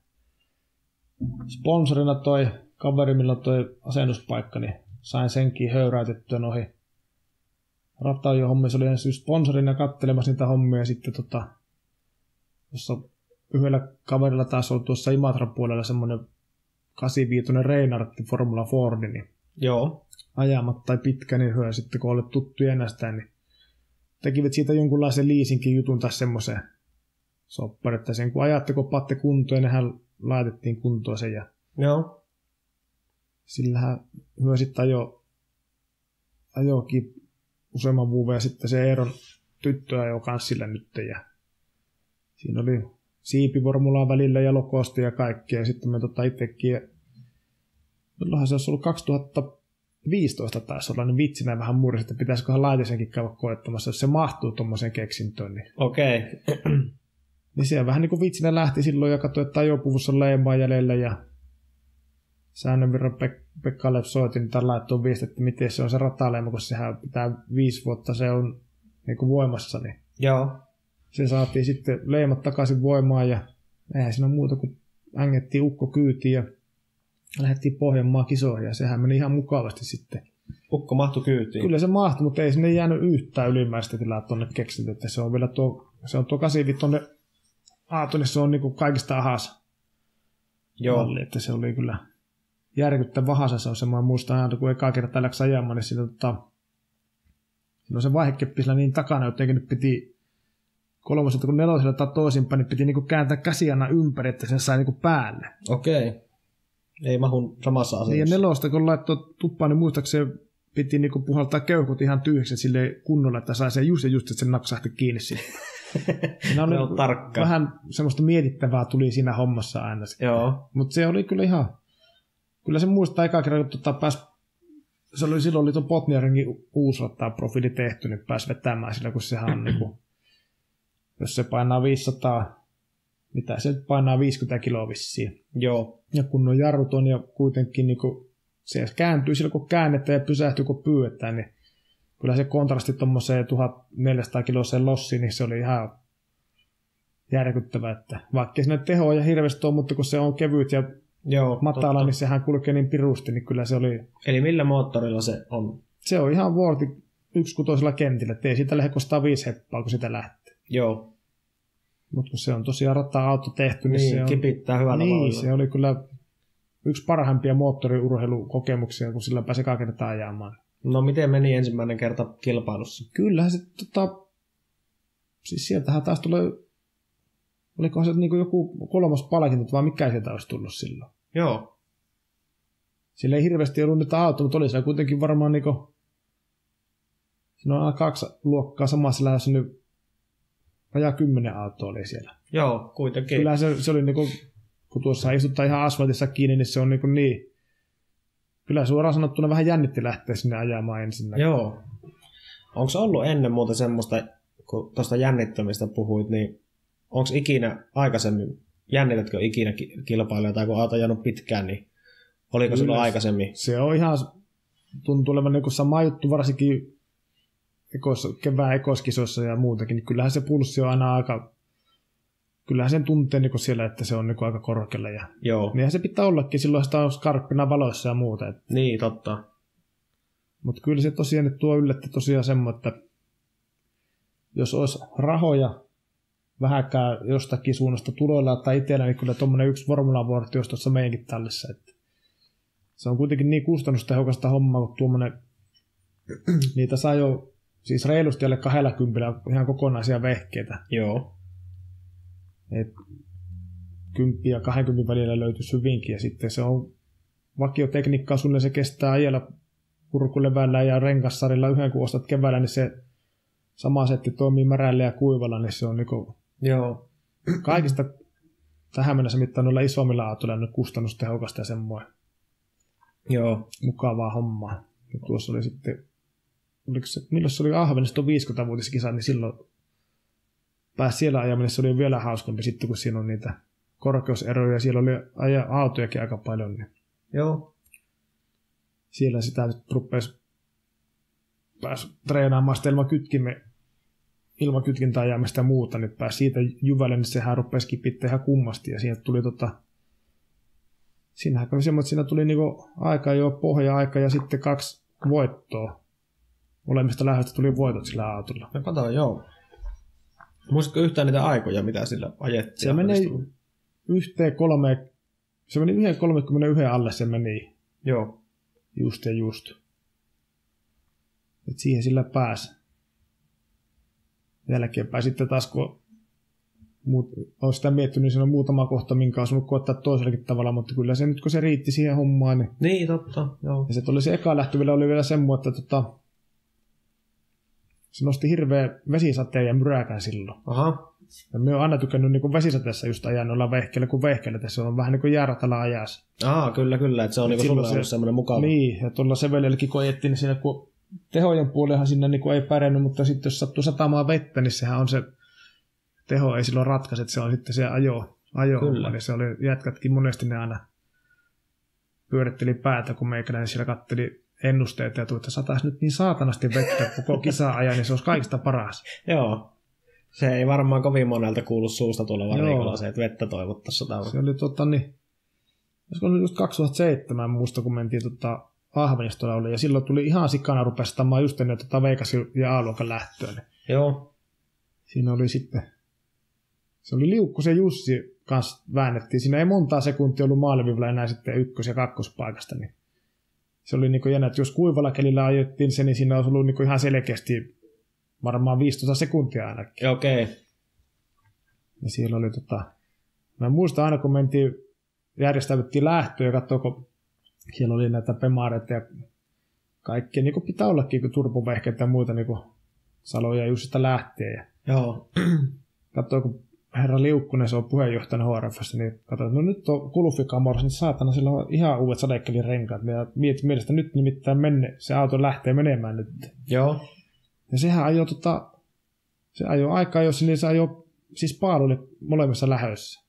sponsorina toi kaveri, millä toi asennuspaikka, niin sain senkin höyräytettyä noihin rataajien hommia. Se oli ensin sponsorina kattelemassa niitä hommia ja sitten tota, tuossa yhdellä kaverilla taas oli tuossa Imatran puolella semmoinen kahdeksankymmentäviisi Reinartti Formula Fordi, niin joo. Ajamat tai pitkä, niin hyö sitten kun olet tuttu ennestään, niin tekivät siitä jonkunlaisen leasinkin jutun tai semmoisen soppari, että sen kun ajatte, kun patte kuntoon, nehän laitettiin kuntoon sen ja joo. Sillähän hyö sitten ajo, ajokin useamman vuoden ja sitten se Eeron tyttö ajoi kans sillä nyt ja siinä oli siipiformulaa välillä ja lokosti ja kaikkea ja sitten me tota itsekin, milloinhan se olisi ollut kaksituhattayksi viisitoista taisi olla, niin vitsinä vähän mursi, että pitäisiköhän laitisenkin käydä koettamassa, jos se mahtuu tuommoiseen keksintöön. Niin, Okei. Okay. niin siellä vähän niin kuin vitsinä lähti silloin ja katsoi, että ajopuvussa on leimaa jäljellä ja säännön verran Pek- Pekkalle soitin tai laittoi viesti, että miten se on se rataleima, kun sehän pitää viisi vuotta se on niin kuin voimassa, niin Joo. se saatiin sitten leimat takaisin voimaan ja eihän siinä muuta kuin ängettiin ukko kyytiin ja lähdettiin Pohjanmaan kisoihin ja sehän meni ihan mukavasti sitten. Ukko mahtui kyytiin. Kyllä se mahtui, mutta ei sinne jäänyt yhtään ylimmäistä tilaa tuonne keksintö, että se on vielä tuo, se on tuo kahdeksankymmentäviisi tuonne Aatonne, se on niin kuin kaikista ahas Joo. malli, että se oli kyllä järkyttä vahassa, se on semmoinen muista aina, kun ekaa kertaa läks ajamaan, niin siinä, tota, siinä on se vaihekeppi sillä niin takana, jotenkin nyt piti kolmoselta kun nelosella tai toisinpäin, niin piti niinku kääntää käsiana ympäri, että sen sai niinku päälle. Okei. Ei mahun samassa asennossa. Niin ja nelosta kun laittoi tuppaan, niin muistaakseni piti niinku puhaltaa keuhkut ihan tyhjäksi sille kunnolla, että sai sen just ja just, että se naksahti kiinni siihen. Siinä oli on tarkka. Vähän semmoista mietittävää tuli siinä hommassa aina. Joo. Mutta se oli kyllä ihan, kyllä se muistaa eka kerran, kun tota pääsi, se oli silloin oli tuon Botniaringin uusrattaa profiili tehty, niin pääsi vetämään sillä, kun sehän on niinku, jos se painaa viisisataa, mitä se painaa viisikymmentä kiloa vissiin. Joo. Ja kun on jarrut on ja kuitenkin niinku, se kääntyy silloin, kun käännetään ja pysähtyy, kun pyydetään, niin kyllä se kontrasti tuommoiseen tuhatneljäsataa kiloiseen lossiin, niin se oli ihan järkyttävä, että vaikka sinne tehoa ja hirveästi on, mutta kun se on kevyt ja Joo, matala, totta. niin sehän kulkee niin pirusti, niin kyllä se oli... Eli millä moottorilla se on? Se on ihan vuorti yksikutoisella kentillä, ettei siitä lähde kostaa viisi heppaa, kun sitä lähtee. Joo. Mutta kun se on tosiaan rata-auto tehty, niin, Niin, se on... kipittää hyvällä Niin, vauhdilla. se oli kyllä yksi parhaimpia moottoriurheilukokemuksia, kun sillä pääsi eka kertaa ajamaan. No miten meni ensimmäinen kerta kilpailussa? Kyllähän se tota... Siis sieltähän taas tulee... Olikohan se niin kuin joku kolmas palkinto, vai mikä sieltä olisi tullut silloin? Joo. Sillä ei hirveästi ollut niitä autoja, mutta oli siellä kuitenkin varmaan niin kuin... Siinä on aina kaksi luokkaa samassa lähdössä, nyt vajaa kymmenen autoa oli siellä. Joo, kuitenkin. Kyllä se, se oli niin kuin, kun tuossa istuttaa ihan asfaltissa kiinni, niin se on niin, niin kyllä suoraan sanottuna vähän jännitti lähteä sinne ajamaan ensin. Joo. Onko ollut ennen muuta semmoista, kun tuosta jännittämistä puhuit, niin onko ikinä aikaisemmin, jännitätkö ikinä kilpailuja tai kun olet ajanut pitkään, niin oliko Kyllä, silloin aikaisemmin? Se on ihan, tuntuu olevan niin kuin sama juttu varsinkin ekos, kevään ekoskisoissa ja muutakin, niin kyllähän se pulssi on aina aika, kyllähän sen tuntee niin siellä, että se on niin aika korkealla. Ja Joo. niinhän se pitää ollakin, silloin sitä on skarppina valoissa ja muuta. Että. Niin, totta. Mutta kyllä se tosiaan nyt tuo yllätti tosiaan semmoinen, että jos olisi rahoja vähäkään jostakin suunnasta tuloilla tai itsellä, niin kyllä tuommoinen yksi formulavuorti olisi tuossa meidänkin tallissa. Että se on kuitenkin niin kustannustehokasta hommaa, kun tuommoinen, niitä saa jo siis reilusti alle kaksikymmentä ihan kokonaisia vehkeitä. Joo. Et kymppi ja kaksikymmentä välillä löytyisi hyvinkin, ja sitten se on vakiotekniikkaa, sulle se kestää ajella purkulevällä ja renkassarilla yhden, kun ostat keväällä, niin se sama setti toimii märällä ja kuivalla, niin se on niinku Joo. kaikista tähän mennessä mittaan noilla isommilla autoilla on kustannustehokasta ja semmoinen Joo. mukavaa hommaa. Ja tuossa oli sitten, oliko se, milloin se oli Ahvenista viisikymmentävuotiskisa, niin silloin pääsi siellä ajaminen, se oli vielä hauskempi sitten, kun siinä on niitä korkeuseroja ja siellä oli aja autojakin aika paljon, niin Joo. siellä sitä nyt rupesi pääsi treenaamaan sitä ilman kytkimme, ilman kytkintä ajamista ja muuta, niin pääsi siitä jyvälle, niin sehän rupesi kipittää ihan kummasti ja siitä tuli tota, siinähän kävi semmoinen, että siinä tuli niinku aika jo pohja-aika ja sitten kaksi voittoa. Molemmista lähdöstä tuli voitot sillä autolla. No kato, joo. Muistatko yhtään niitä aikoja, mitä sillä ajettiin? Se meni yhteen kolme, se meni yhden kolmekymmentäyksi alle se meni. Joo. Just ja just. Et siihen sillä pääsi. Jälkeenpäin sitten taas, kun muut, olen sitä miettinyt, niin siinä on muutama kohta, minkä olisi voinut koettaa toisellakin tavalla, mutta kyllä se nyt, kun se riitti siihen hommaan, niin... Niin, totta, joo. Ja se oli se eka lähtö vielä, oli vielä semmoinen, että tota, se nosti hirveä vesisateen ja myräkän silloin. Aha. Ja me on aina tykännyt niin vesisateessa just ajaa noilla vehkeillä, kun vehkeillä tässä on vähän niin kuin jääratala ajassa. Aa, kyllä, kyllä, että se on niin sulle ollut se, semmoinen mukava. Niin, ja tuolla Sevelelläkin kun ajettiin, niin siinä kun tehojen puolella siinä niin kuin ei pärjännyt, mutta sitten jos sattuu satamaan vettä, niin sehän on se teho ei silloin ratkaise, että se on sitten se ajo. ajo eli se oli, jätkätkin monesti ne aina pyöritteli päätä, kun meikäläinen siellä katteli ennusteita ja tuli, että sataisi nyt niin saatanasti vettä koko kisaa ajan, niin se olisi kaikista paras. Joo. Se ei varmaan kovin monelta kuulu suusta tuolla varikolla se, että vettä toivottaisi satamaan. Se oli tota niin, olisiko ollut just kaksituhattaseitsemän muista, kun mentiin tota Ahvenistolla oli, ja silloin tuli ihan sikana rupesi satamaan just ennen tota Vegas ja A-luokan lähtöä. Niin joo. Siinä oli sitten, se oli Liukkosen Jussi kanssa väännettiin. Siinä ei montaa sekuntia ollut maalivivillä enää sitten ykkös- ja kakkospaikasta. Niin se oli niin jännä, että jos kuivalla kelillä ajettiin se, niin siinä olisi ollut niin ihan selkeästi varmaan viisitoista sekuntia ainakin. Okei. Okay. Ja siellä oli tota, mä muistan aina kun mentiin, järjestäytettiin lähtöä ja katsoa, kun siellä oli näitä pemareita ja kaikkea, niin kuin pitää ollakin, kun turbovehkeitä ja muita niin kuin Saloja ja Jussista lähtee. Ja joo. Katsoo, kun herra Liukkunen, se on puheenjohtajana H R F:ssä, niin katsoin, no nyt on kuluffikamorassa, niin saatana, sillä on ihan uudet sadekkelin renkaat. Ja mietin mielestä nyt nimittäin menne, se auto lähtee menemään nyt. Joo. Ja sehän ajoi, tota, se ajoi aikaa, jos niin se ajoi, siis paaluille molemmissa lähöissä.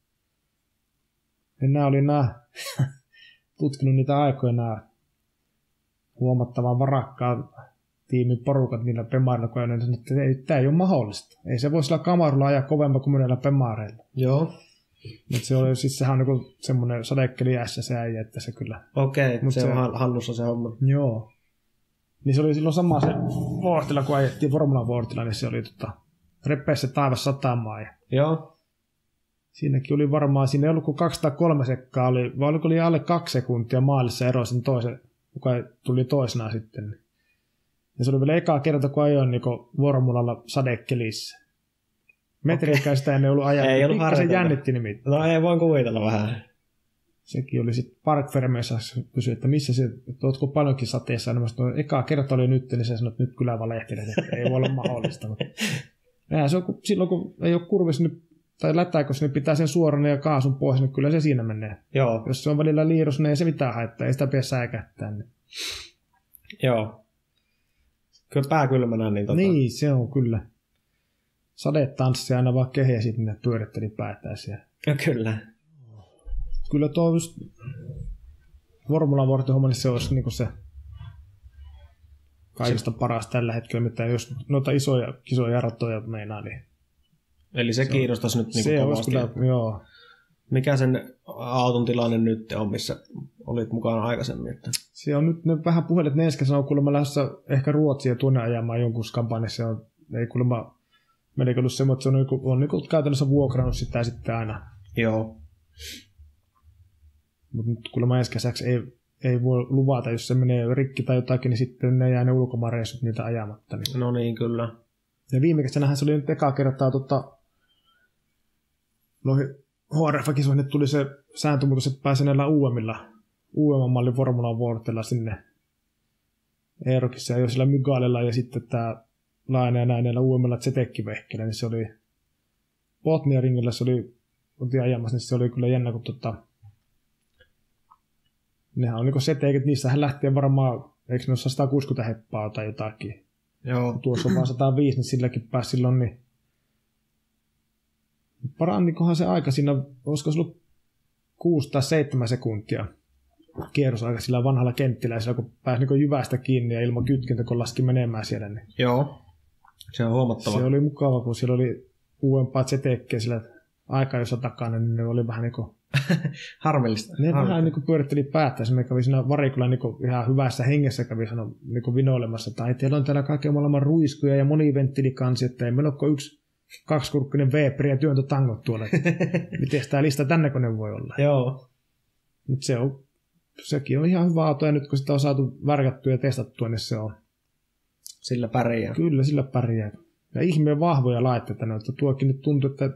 Ja nämä oli nämä, tutkinut niitä aikoja, nämä huomattavan varakkaat tiimin porukat niillä pemareilla, kun ne sanoi, että ei, tämä ei ole mahdollista. Ei se voi sillä kamarulla ajaa kovempaa kuin monella pemareilla. Joo. Mutta se oli siis sehän on niin semmoinen sadekkeli ässä se äijä, että se kyllä. Okei, okay, se, se on hallussa se homma. Joo. Niin se oli silloin sama se Vuortila, kun ajettiin Formula Vuortila, niin se oli tota, repeä se taivas satamaan. Ja joo. Siinäkin oli varmaan, siinä ei ollut kuin kaksisataakolme sekkaa, oli, vai oliko oli alle kaksi sekuntia maalissa ero sen toisen, joka tuli toisena sitten. Ja se oli vielä ekaa kerta, kun ajoin niin Formulalla sadekelissä. Metriäkään sitä ennen ollut ajaa. Ei ollut pikkasen jännitti nimittäin. No ei, voin kuvitella vähän. Sekin oli sitten Park Fermeessä kysyi, että missä se, että ootko paljonkin sateessa. Ja mä sanoin, ekaa kerta oli nyt, niin se sanoi, että nyt kyllä valehtelet, että ei voi olla mahdollista. Eihän se on, kun, silloin kun ei ole kurvissa niin, tai lätäikossa, niin pitää sen suorana ja kaasun pois, niin kyllä se siinä menee. Joo. Jos se on välillä liirus, niin ei se mitään haittaa, ei sitä pidä säikähtää. Niin. Joo. Kyllä pää kylmänä. Niin, tota... niin, se on kyllä. Sade tanssi aina vaan kehiä sitten ne pyöritteli päätään siellä. Ja kyllä. Kyllä tuo just Formula Vuorten niin se olisi niin se kaikista se... paras tällä hetkellä, mitä jos noita isoja kisoja ratoja meinaa, niin eli se, se kiinnostaisi on... nyt niin se kovasti. Kyllä, joo. Mikä sen auton tilanne nyt on, missä olit mukana aikaisemmin? Että... Se on nyt, ne vähän puhelet, ne ensin sanoo kuulemma lähdössä ehkä Ruotsia ja tuonne ajamaan jonkun skampanissa. Se on, ei kuulemma, menikö ollut semmoinen, että se on, niin kuin, on niin kuin käytännössä vuokrannut sitä sitten aina. Joo. Mutta nyt kuulemma ensi kesäksi ei, ei voi luvata, jos se menee rikki tai jotakin, niin sitten ne jää ne ulkomaanreissut niitä ajamatta. Niin. No niin, kyllä. Ja viime kesänähän se oli nyt ekaa kertaa, tota, no H R F-kisoihin tuli se sääntömuutos, että pääsee näillä uudemmilla, uudemman mallin Formula Vuortella sinne Eerokissa ja jo sillä Mygalella ja sitten tämä Laine ja näin näillä uudemmilla Zetekki-vehkeillä, niin se oli Botnia-ringillä, se oli, oltiin ajamassa, niin se oli kyllä jännä, kun tota, nehän on niin kuin Zetekit, niissähän lähtee varmaan, eikö ne ole sata kuusikymmentä heppaa tai jotakin. Joo. Tuossa on vaan sata viisi, niin silläkin pääsi silloin, niin parannikohan se aika siinä, olisiko se ollut kuusi tai seitsemän sekuntia kierrosaika sillä vanhalla kenttiläisellä, kun pääsi niin jyvästä kiinni ja ilman kytkintä, kun laski menemään siellä. Niin joo, se on huomattava. Se oli mukava, kun siellä oli uudempaa zetekkiä sillä aika jossa takana, niin ne oli vähän niin kuin harmillista. Ne vähän niin kuin pyöritteli päätä. Se me kävi siinä varikolla niin kuin ihan hyvässä hengessä kävi sano, niin kuin vinoilemassa, että ai, teillä on täällä kaiken maailman ruiskuja ja moniventtiilikansi, että ei meillä ole yksi kaksikurkkinen Weber ja työntötangot tuolla. Miten tämä lista tänne konen voi olla? Joo. Mutta se on, sekin on ihan hyvä auto ja nyt kun sitä on saatu värkättyä ja testattua, niin se on. Sillä pärjää. Kyllä, sillä pärjää. Ja ihmeen vahvoja laitteita, että tuokin nyt tuntuu, että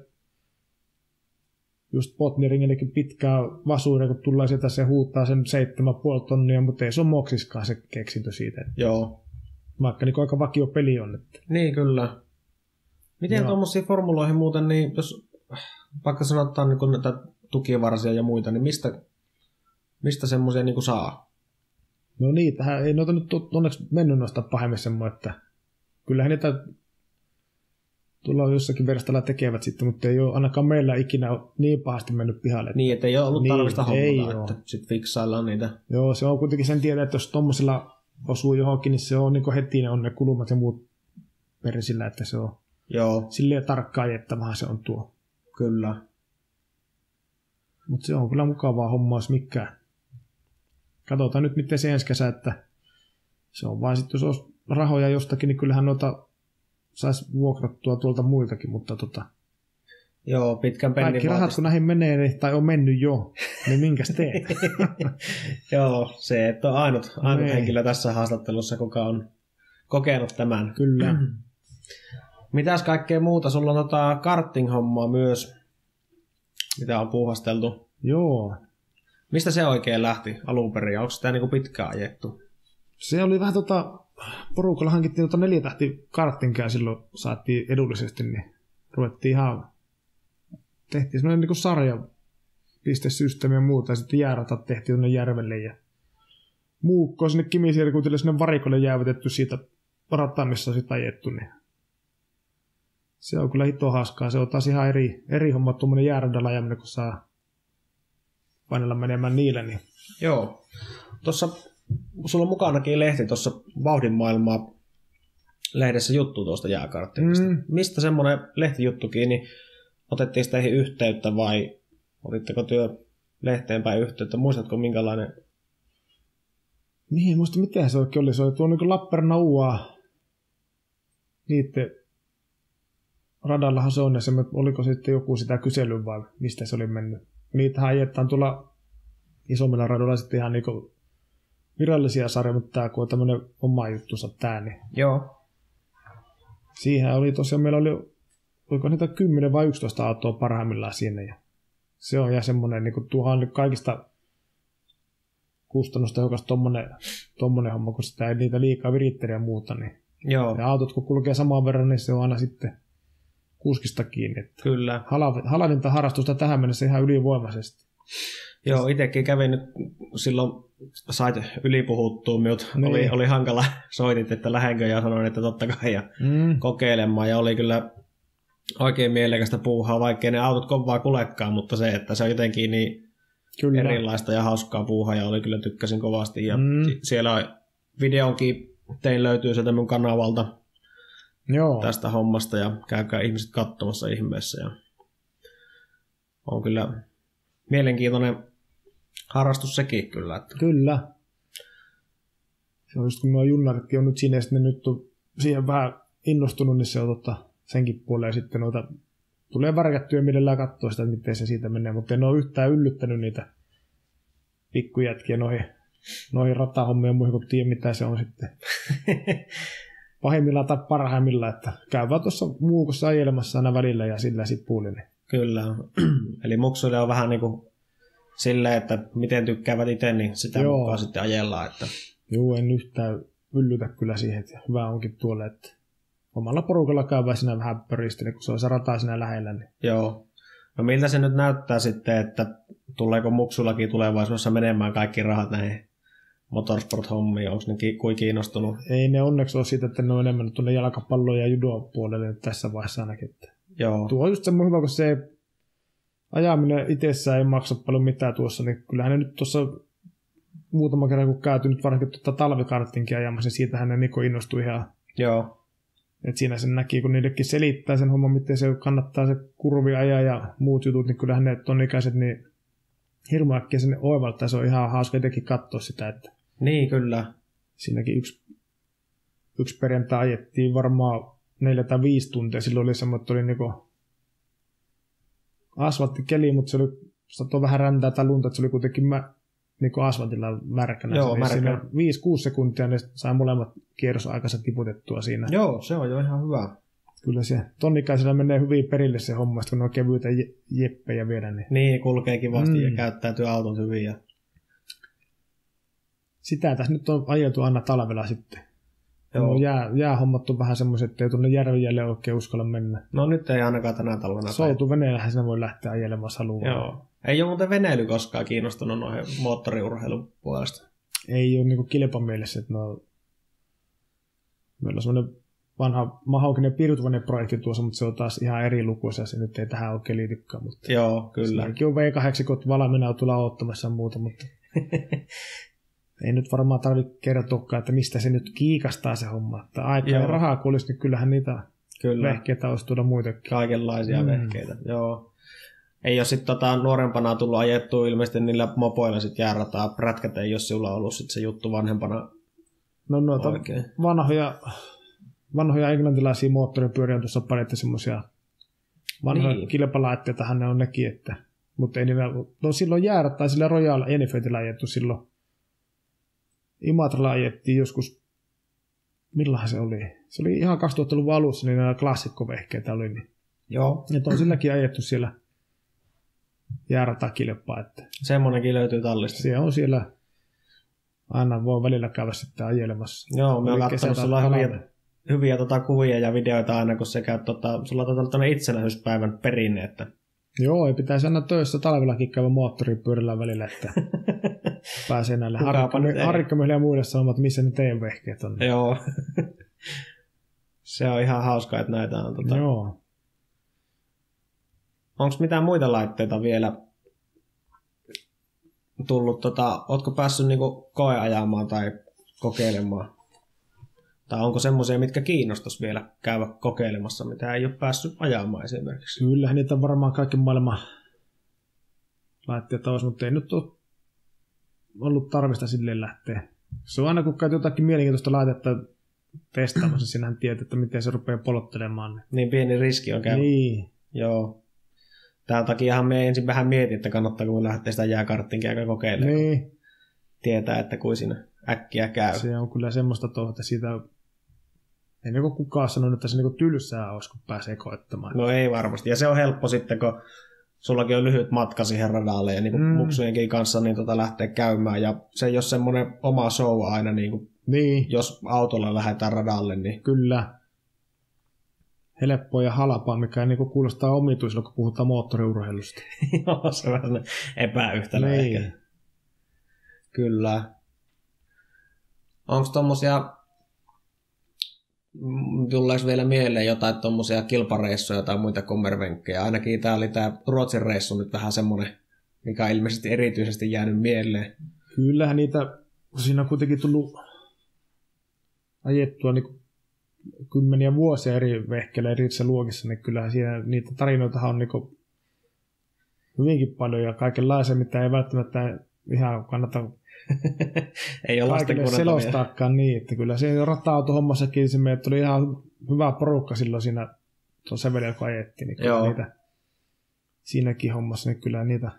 just Botnia-ringillekin pitkää vasuuria, kun tullaan sieltä, se huuttaa sen seitsemän puoli tonnia, mutta ei se ole moksiskaan se keksintö siitä. Joo. Vaikka niin aika vakio peli on. Että. Niin, kyllä. Miten tuommoisiin formuloihin muuten, niin jos vaikka sanotaan niin näitä tukivarsia ja muita, niin mistä, mistä semmoisia niin saa? No niitähän ei noita nyt onneksi mennyt noista pahemmin semmoinen, että kyllähän niitä tuolla jossakin verstalla tekevät sitten, mutta ei ole ainakaan meillä ikinä niin pahasti mennyt pihalle. Niin, että ei ole ollut tarvista niin, hommata, että sitten fiksaillaan niitä. Joo, se on kuitenkin sen tietää, että jos tommosella osuu johonkin, niin se on niin heti ne on ne kulumat ja muut perisillä, että se on Joo. silleen tarkkaan ajettavahan se on tuo. Kyllä. Mutta se on kyllä mukavaa hommaa, jos mikään. Katsotaan nyt, miten se ensi kesä, että se on vain sitten, jos olisi rahoja jostakin, niin kyllähän noita saisi vuokrattua tuolta muiltakin, mutta tota... Joo, pitkän pennin kaikki rahat, kun näihin menee, niin, tai on mennyt jo, niin minkäs teet? Joo, se, että on ainut, ainut nee. henkilö tässä haastattelussa, kuka on kokenut tämän. Kyllä. Mitäs kaikkea muuta? Sulla on tota karting-hommaa myös, mitä on puuhasteltu. Joo. Mistä se oikein lähti alun perin? Onko sitä niinku pitkään ajettu? Se oli vähän tota... Porukalla hankittiin tota neljä tähti karttinkia silloin saatiin edullisesti, niin ruvettiin ihan... Tehtiin semmoinen niin kuin sarja, pistesysteemi ja muuta, ja sitten jääratat tehtiin tuonne järvelle, ja muukko sinne Kimisirkutille sinne varikolle jäävytetty siitä rataa, missä on sitten ajettu, niin se on kyllä hito hauskaa. Se on taas ihan eri, eri homma tuommoinen jääradalla ajaminen, kun saa painella menemään niille. Niin. Joo. Tuossa sulla on mukanakin lehti tuossa Vauhdin maailmaa lehdessä juttu tuosta jääkarttingista. Mm. Mistä semmoinen lehtijuttukin, niin otettiin sitä teihin yhteyttä vai otitteko työ lehteen päin yhteyttä? Muistatko minkälainen? Niin, muista miten se oikein oli. Se oli tuo niin Lappeenrannan niiden radallahan se on, ja se, oliko sitten joku sitä kysely vai mistä se oli mennyt. Niitähän ajetaan tuolla isommilla radoilla sitten ihan niinku virallisia sarjoja, mutta tämä kun on tämmöinen oma juttunsa tää, niin joo. Siihen oli tosiaan, meillä oli, oliko niitä kymmenen vai yksitoista autoa parhaimmillaan siinä, ja se on ja semmoinen, niin kuin tuohan on kaikista kustannustehokas tommonen, tommonen homma, kun sitä ei niitä liikaa virittele ja muuta, niin joo. Ja autot kun kulkee saman verran, niin se on aina sitten kuskista kiinni. Että kyllä. Halavinta harrastusta tähän mennessä ihan ylivoimaisesti. Joo, itsekin kävin nyt silloin, sait ylipuhuttua minut, niin. oli, oli hankala, soitit, että lähdenkö ja sanoin, että totta kai ja mm. kokeilemaan ja oli kyllä oikein mielekästä puuhaa, vaikkei ne autot kovaa kulekkaan, mutta se, että se on jotenkin niin kyllä. erilaista ja hauskaa puuhaa ja oli kyllä tykkäsin kovasti ja mm. siellä videonkin tein löytyy sieltä mun kanavalta Joo. tästä hommasta ja käykää ihmiset katsomassa ihmeessä ja on kyllä mielenkiintoinen harrastus sekin kyllä. Että. Kyllä. Se on just kun nuo junnaritkin on nyt siinä, ja nyt on siihen vähän innostunut, niin se on totta senkin puoleen sitten noita, tulee värkättyä mielellään katsoa sitä, miten se siitä menee, mutta en ole yhtään yllyttänyt niitä pikkujätkiä noihin, noihin ratahommia muihin, kun tiedä mitä se on sitten. Pahimmillaan tai parhaimmillaan, että käy vaan tuossa muukossa ajelemassa aina välillä ja sillä sit puolinen. Kyllä. Eli muksuille on vähän niin kuin silleen, että miten tykkäävät itse, niin sitä Joo. mukaan sitten ajellaan. Että. Joo, en yhtään yllytä kyllä siihen, että hyvä onkin tuolle, että omalla porukalla käydään siinä vähän pöristellä, kun se on se rata siinä lähellä. Niin. Joo. No miltä se nyt näyttää sitten, että tuleeko muksullakin tulevaisuudessa menemään kaikki rahat näihin motorsport-hommiin? Onko ne kuin kiinnostunut? Ei ne onneksi ole siitä, että ne on enemmän tuonne jalkapalloon ja judo-puolelle tässä vaiheessa ainakin. Joo. Tuo on just semmoinen hyvä, kun se ajaminen itsessään ei maksa paljon mitään tuossa, niin kyllähän ne nyt tuossa muutama kerran kun käyty nyt varsinkin tuota talvikarttinkin ajamassa, siitähän ne Niko innostui ihan. Joo. Et siinä sen näki, kun niillekin selittää sen homman, miten se kannattaa se kurvi ajaa ja muut jutut, niin kyllähän ne ton ikäiset niin hirmu äkkiä sinne oivaltaa. Se on ihan hauska jotenkin katsoa sitä, että niin kyllä. Siinäkin yksi, yksi perjantai ajettiin varmaan neljä tai viisi tuntia. Silloin oli semmoinen, että oli niinku asfalttikeli, mutta se oli satoi vähän räntää tai lunta, että se oli kuitenkin mä, niinku asfaltilla märkänä. Joo, märkänä. Siinä viisi kuusi sekuntia, niin sai molemmat kierrosaikansa tiputettua siinä. Joo, se on jo ihan hyvä. Kyllä se tonnikäisellä menee hyvin perille se homma, kun ne on kevyitä je- jeppejä viedä. Niin, niin kulkee kivasti mm. ja käyttäytyy autot hyvin. Ja sitä tässä nyt on ajeltu aina talvella sitten. Joo. On jää, jäähommat on vähän semmoiset, että ei tuonne järvijälle oikein uskalla mennä. No nyt ei ainakaan tänä talvena. Soutuveneellähän sinä voi lähteä ajelemaan haluaa. Joo. Ei ole muuten veneily koskaan kiinnostunut noihin moottoriurheilun puolesta. Ei ole niinku kilpamielessä, että no... Meillä on semmoinen vanha mahaukinen piirtuvaneprojekti tuossa, mutta se on taas ihan eri lukuisa. Se nyt ei tähän oikein liitykään. Mutta joo, kyllä. Siinäkin on V kahdeksan valmiina tulla odottamassa muuta, mutta... Ei nyt varmaan tarvitse kertoa, että mistä se nyt kiikastaa se homma. Että aikaa ja rahaa kun olisi, niin kyllähän niitä Kyllä. vehkeitä olisi tuoda muitakin. Kaikenlaisia mm. vehkeitä, joo. Ei ole sitten tota, nuorempana tullut ajettua ilmeisesti niillä mopoilla sit jäärataa. Prätkät ei ole sinulla ollut sit se juttu vanhempana. No noita oikein. vanhoja, vanhoja englantilaisia moottoripyöriä on tuossa palettu semmoisia vanhoja niin. kilpalaitteitahan ne on nekin, että mutta ei niillä, no silloin jäärataa sillä Royal Enfieldillä ajettu silloin. Imatralla ajettiin joskus, millahan se oli? Se oli ihan kaksituhattaluvun alussa, niin nämä klassikkovehkeitä oli. Niin. Joo. Ja on silläkin ajettu siellä jääratakilpaa. Että semmoinenkin löytyy tallista. Se on siellä, aina voi välillä käydä sitten ajelemassa. Joo, me on katsonut sulla hyviä, hyviä tota, kuvia ja videoita aina, kun se käy, tota, sulla on tota, itsenäisyyspäivän perinne. Että... Joo, ei pitäisi aina töissä talvellakin käydä moottoripyörillä välillä, että pääsee näille harikkamille ja muille sanomaan, että missä ne teidän vehkeet on. Joo. Se on ihan hauska, että näitä on. Tota... Joo. Onko mitään muita laitteita vielä tullut? Tota, ootko päässyt niinku koeajamaan tai kokeilemaan? Tai onko semmoisia, mitkä kiinnostaisi vielä käydä kokeilemassa, mitä ei ole päässyt ajamaan esimerkiksi? Kyllähän niitä on varmaan kaikki maailman laitteita olisi, mutta ei nyt ole ollut tarvista silleen lähteä. Se on aina, kun käyt jotakin mielenkiintoista laitetta testaamassa, sinähän tiedät, että miten se rupeaa polottelemaan. Niin pieni riski on käynyt. Niin. Joo. Tämän takiahan me ensin vähän mietin, että kannattaako mun lähteä sitä jääkarttinkin aika kokeilemaan. Niin. Tietää, että kuin siinä äkkiä käy. Se on kyllä semmoista toho, että siitä ei niin kukaan sanonut, että se niin tylsää olisi, kun pääsee koettamaan. No ei varmasti. Ja se on helppo sitten, kun sullakin on lyhyt matka siihen radalle ja niin kuin mm. muksujenkin kanssa niin tota lähtee käymään. Ja se ei ole semmoinen oma show aina, niin kuin niin. Jos autolla lähdetään radalle. Niin... Kyllä. Helppoa ja halpaa, mikä niin kuin kuulostaa omituisella, kun puhutaan moottoriurheilusta. Joo, se on vähän epäyhtälö niin. ehkä. Kyllä. Onko tommosia, tulleeko vielä mieleen jotain tommosia kilpareissuja tai muita kommervenkkejä? Ainakin tää oli tää Ruotsin reissu nyt vähän semmonen, mikä on ilmeisesti erityisesti jäänyt mieleen. Kyllähän niitä, siinä on kuitenkin tullut ajettua niin kymmeniä vuosia eri vehkeillä eri luokissa, niin kyllähän siinä niitä tarinoitahan on niin hyvinkin paljon ja kaikenlaisia, mitä ei välttämättä ihan kannata ei ole kaikille selostaakaan niin, että kyllä se rata-autohommassakin se meitä tuli ihan hyvä porukka silloin siinä tuossa välillä, kun ajettiin, niin kyllä niitä siinäkin hommassa, niin kyllä niitä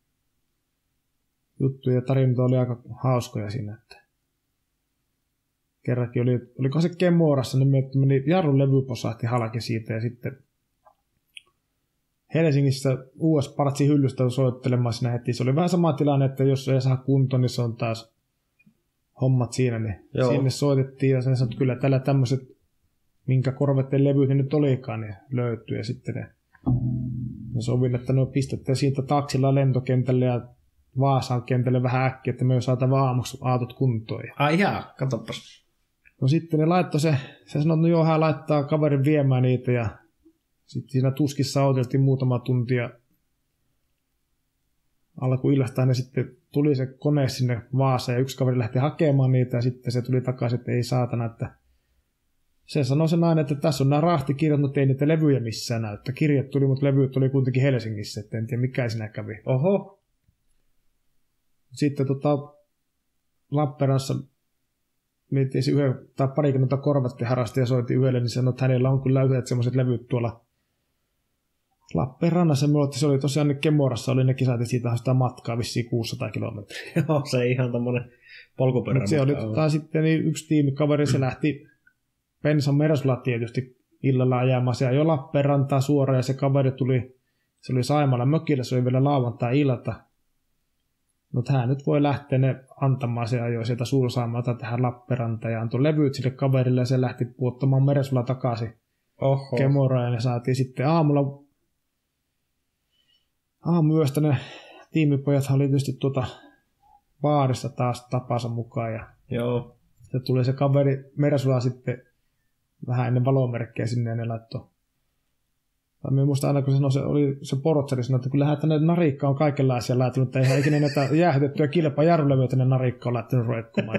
juttuja ja tarinoita oli aika hauskoja siinä, että kerrankin oli, oliko se Kemorassa, niin me meni jarrun levy posahti halki siitä ja sitten Helsingissä U S-partsin hyllystä soittelemaan siinä heti. Se oli vähän sama tilanne, että jos ei saa kuntoon, niin se on taas hommat siinä. Niin sinne soitettiin ja sen sanoi, että kyllä tällä tämmöiset, minkä korvetteen levyt ne nyt olikaan, niin löytyy. Ja sitten ne, ne sovin, että ne pistettiin siitä taksilla lentokentälle ja Vaasan kentälle vähän äkkiä, että me saatava aamuksi autot kuntoon. Ai jaa, katsopas. No sitten ne laittoi se, se sanoi, että no joo, hän laittaa kaverin viemään niitä ja sitten siinä tuskissa oteltiin muutama tunti ja alkuillasta ne sitten tuli se kone sinne Vaasaan ja yksi kaveri lähti hakemaan niitä ja sitten se tuli takaisin, että ei saatana, että se sanoi se nainen, että tässä on nämä rahtikirjat, mutta ei niitä levyjä missään näy. Että kirjat tuli, mutta levyt tuli kuitenkin Helsingissä, että en tiedä mikä siinä kävi. Oho. Sitten tota, Lappeenrannassa mietin yhden tai parikymmentä korvatti harrasti ja soitin yhdelle, niin sanoi, että hänellä on kyllä yhdet semmoiset levyt tuolla Lappeenrannassa. Minulla, että se oli tosiaan nyt Kemorassa, oli ne kisat ja siitä sitä matkaa vissiin kuusisataa kilometriä. Joo, se ei ihan tommonen polkupyörä. Se oli tota, sitten niin yksi tiimikaveri, se lähti Pensan Mersulla tietysti illalla ajamaan. Se ajoi Lappeenrantaa suoraan ja se kaveri tuli, se oli Saimaalla mökillä, se oli vielä lauantai-ilta. no hän nyt voi lähteä ne antamaan se ajoi sieltä Suursaamalta tähän Lappeenrantaan ja antoi levyt sille kaverille ja se lähti puottamaan Meresulla takaisin Oho. Kemoraan ja ne saatiin sitten aamulla aamuyöstä ne tiimipojat oli tietysti tuota baarissa taas tapansa mukaan ja Joo. se tuli se kaveri Meresulla sitten vähän ennen valomerkkejä sinne ja ne laittoi. Minä muistan aina, kun se, no, se oli se portsari sanoi, että kyllähän tänne narikka on kaikenlaisia laitunut, että eihän ikinä näitä jäähytettyä kilpaa jarrulevyä tänne narikka on laittanut roikkumaan.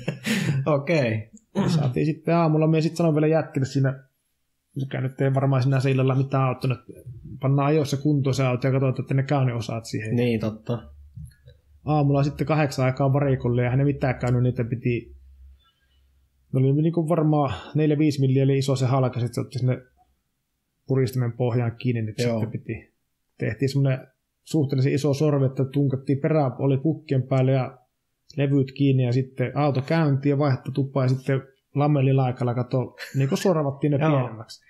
Okei. Okay. Saatiin sitten aamulla, minä sitten sanoin vielä jätkille siinä, mikä nyt ei varmaan sinä se illalla mitään auttanut, pannaan ajoissa kuntoon se auto ja katsotaan, että ne käynnin osaat siihen. Niin, totta. Aamulla sitten kahdeksan aikaa varikolle ja hän ei mitään käynyt, niitä piti, ne oli niin kuin varmaan neljä viisi milliä, eli iso se halka, sitten se otti sinne puristimen pohjaan kiinni, niin sitten piti. Tehtiin semmoinen suhteellisen iso sorvi, että tunkattiin perä, oli pukkien päälle ja levyt kiinni ja sitten auto käyntiin ja vaihdetta tupaa ja sitten lammelilaikalla kato, niin kuin sorvattiin ne pienemmäksi.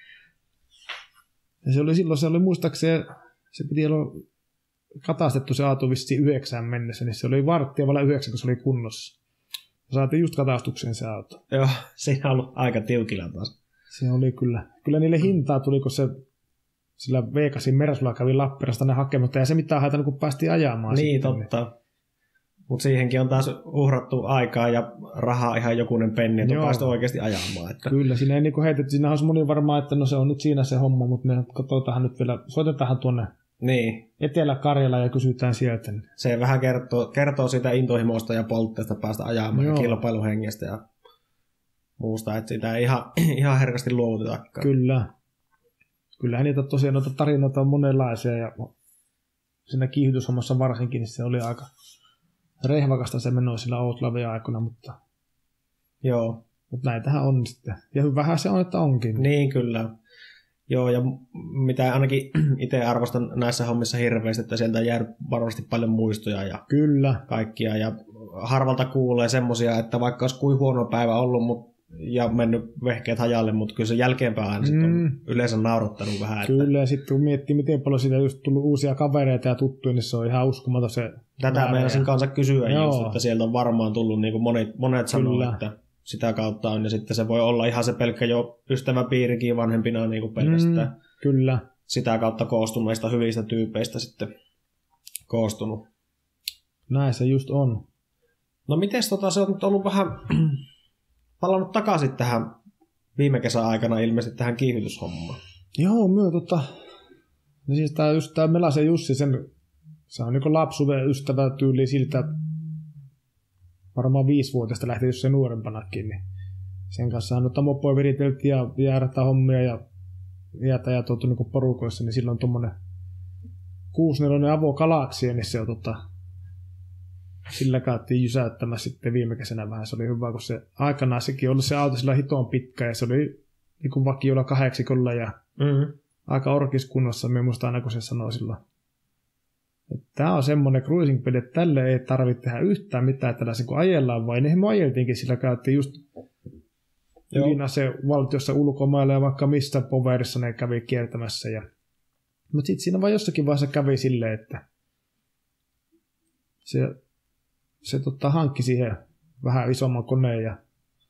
Ja se oli silloin, se oli muistaakseni, se piti olla katastettu se auto vissiin yhdeksään mennessä, niin se oli varttia vailla yhdeksän, kun se oli kunnossa. Saatiin just katastukseen se auto. Joo, siinä on ollut aika tiukilla taas. Se oli kyllä. Kyllä niille hintaa tuli, kun se sillä Vegasin Meresulla kävi Lappeenrannasta ne hakematta, ja se mitään haitannut, kun päästiin ajamaan. Niin, sitten, totta. Niin. Mutta siihenkin on taas uhrattu aikaa ja rahaa ihan jokunen penni, että on päästy oikeasti ajamaan. Että... Kyllä, siinä ei niinku heitetty. Siinä olisi moni varmaan, että no se on nyt siinä se homma, mutta me katsotaan nyt vielä, soitetaan tuonne niin. Etelä-Karjala ja kysytään sieltä. Se vähän kertoo, kertoo siitä intohimosta ja poltteesta päästä ajamaan Joo. ja kilpailuhengestä ja muusta, että sitä ei ihan, ihan herkästi luovutetakaan. Kyllä. Kyllähän niitä tosiaan noita tarinoita on monenlaisia ja siinä kiihdytyshommassa varsinkin niin se oli aika rehvakasta se meno sillä Outlavien aikana, mutta, Joo. mutta näitähän on sitten. Ja vähän se on, että onkin. Niin, kyllä. Joo, ja mitä ainakin itse arvostan näissä hommissa hirveästi, että sieltä jää varmasti paljon muistoja ja kyllä. kaikkia. Ja harvalta kuulee semmosia, että vaikka olisi kuin huono päivä ollut mut, ja mennyt vehkeet hajalle, mutta kyllä se jälkeenpäin mm. on yleensä naurattanut vähän. Kyllä, että... ja sitten kun miettii, miten paljon siitä on just tullut uusia kavereita ja tuttuja, niin se on ihan uskomaton se. Tätä meinasin kanssa kysyä just, että sieltä on varmaan tullut, niin kuin monet, monet sanoo, että sitä kautta on, ja sitten se voi olla ihan se pelkkä jo ystäväpiirikin vanhempina niin kuin pelkästään. Mm, kyllä. Sitä kautta koostuneista hyvistä tyypeistä sitten koostunut. Näin se just on. No mites tota, se on nyt ollut vähän palannut takaisin tähän viime kesän aikana ilmeisesti tähän kiihdytyshommaan. Joo, myö tota, no siis tää just tää Melasen Jussi, sen, se on niinku lapsuuden ystävä tyyli siltä, varmaan viisivuotiaasta lähti just se nuorempanakin, niin sen kanssa hän noita mopoja viriteltiin ja jäärätä hommia ja jäätä ja tuotu niinku porukoissa, niin silloin tommonen kuusinelonen avokalaksien, niin se on tota, sillä käytiin jysäyttämässä sitten viime kesänä vähän. Se oli hyvä, kun se aikanaan sekin oli se auto sillä hitoon pitkä ja se oli niin vakiolla kahdeksikolla ja mm-hmm. aika orkiskunnossa. Minä muistan aina, kun se sanoi silloin, että tämä on semmoinen cruising-peli, että tälle ei tarvitse tehdä yhtään mitään tällaisen, kun ajellaan vain. Niin me ajeltiinkin, sillä käytiin just ydinase valtiossa ulkomailla ja vaikka missä poverissa ne kävi kiertämässä. Ja... mutta sitten siinä vaan jossakin vaiheessa kävi silleen, että se se tota, hankki siihen vähän isomman koneen ja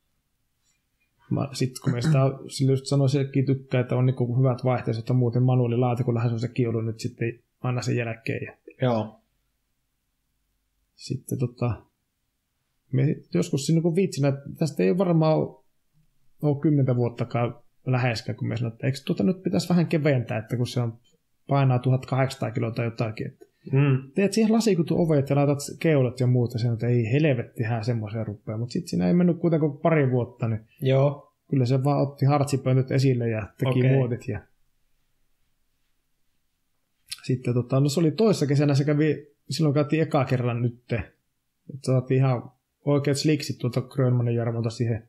sitten kun me sitä sille just sanoi, sekin tykkää, että on niinku hyvät vaihteet, että muuten manuaalilaatikollahan se on sekin ollut nyt sitten aina sen jälkeen. Ja Joo. Sitten tota, me joskus siinä kun viitsinä, tästä ei varmaan ole, ole kymmentä vuottakaan läheskään, kun me sanoin, että eikö tuota nyt pitäisi vähän keventää, että kun se on painaa tuhatkahdeksansataa kiloa tai jotakin, että Mm. teet siihen lasikutu ovet ja laitat keulat ja muuta, sen, että ei helvettihän semmoisia rupeaa, mutta sitten siinä ei mennyt kuitenkaan pari vuotta, niin Joo. kyllä se vaan otti hartsipöntöt esille ja teki okay. muodit. Ja... sitten tota, no se oli toissa kesänä, se kävi, silloin käytiin eka kerran nyt, että saatiin ihan oikeat sliksit tuolta Grönmanin Jarmolta siihen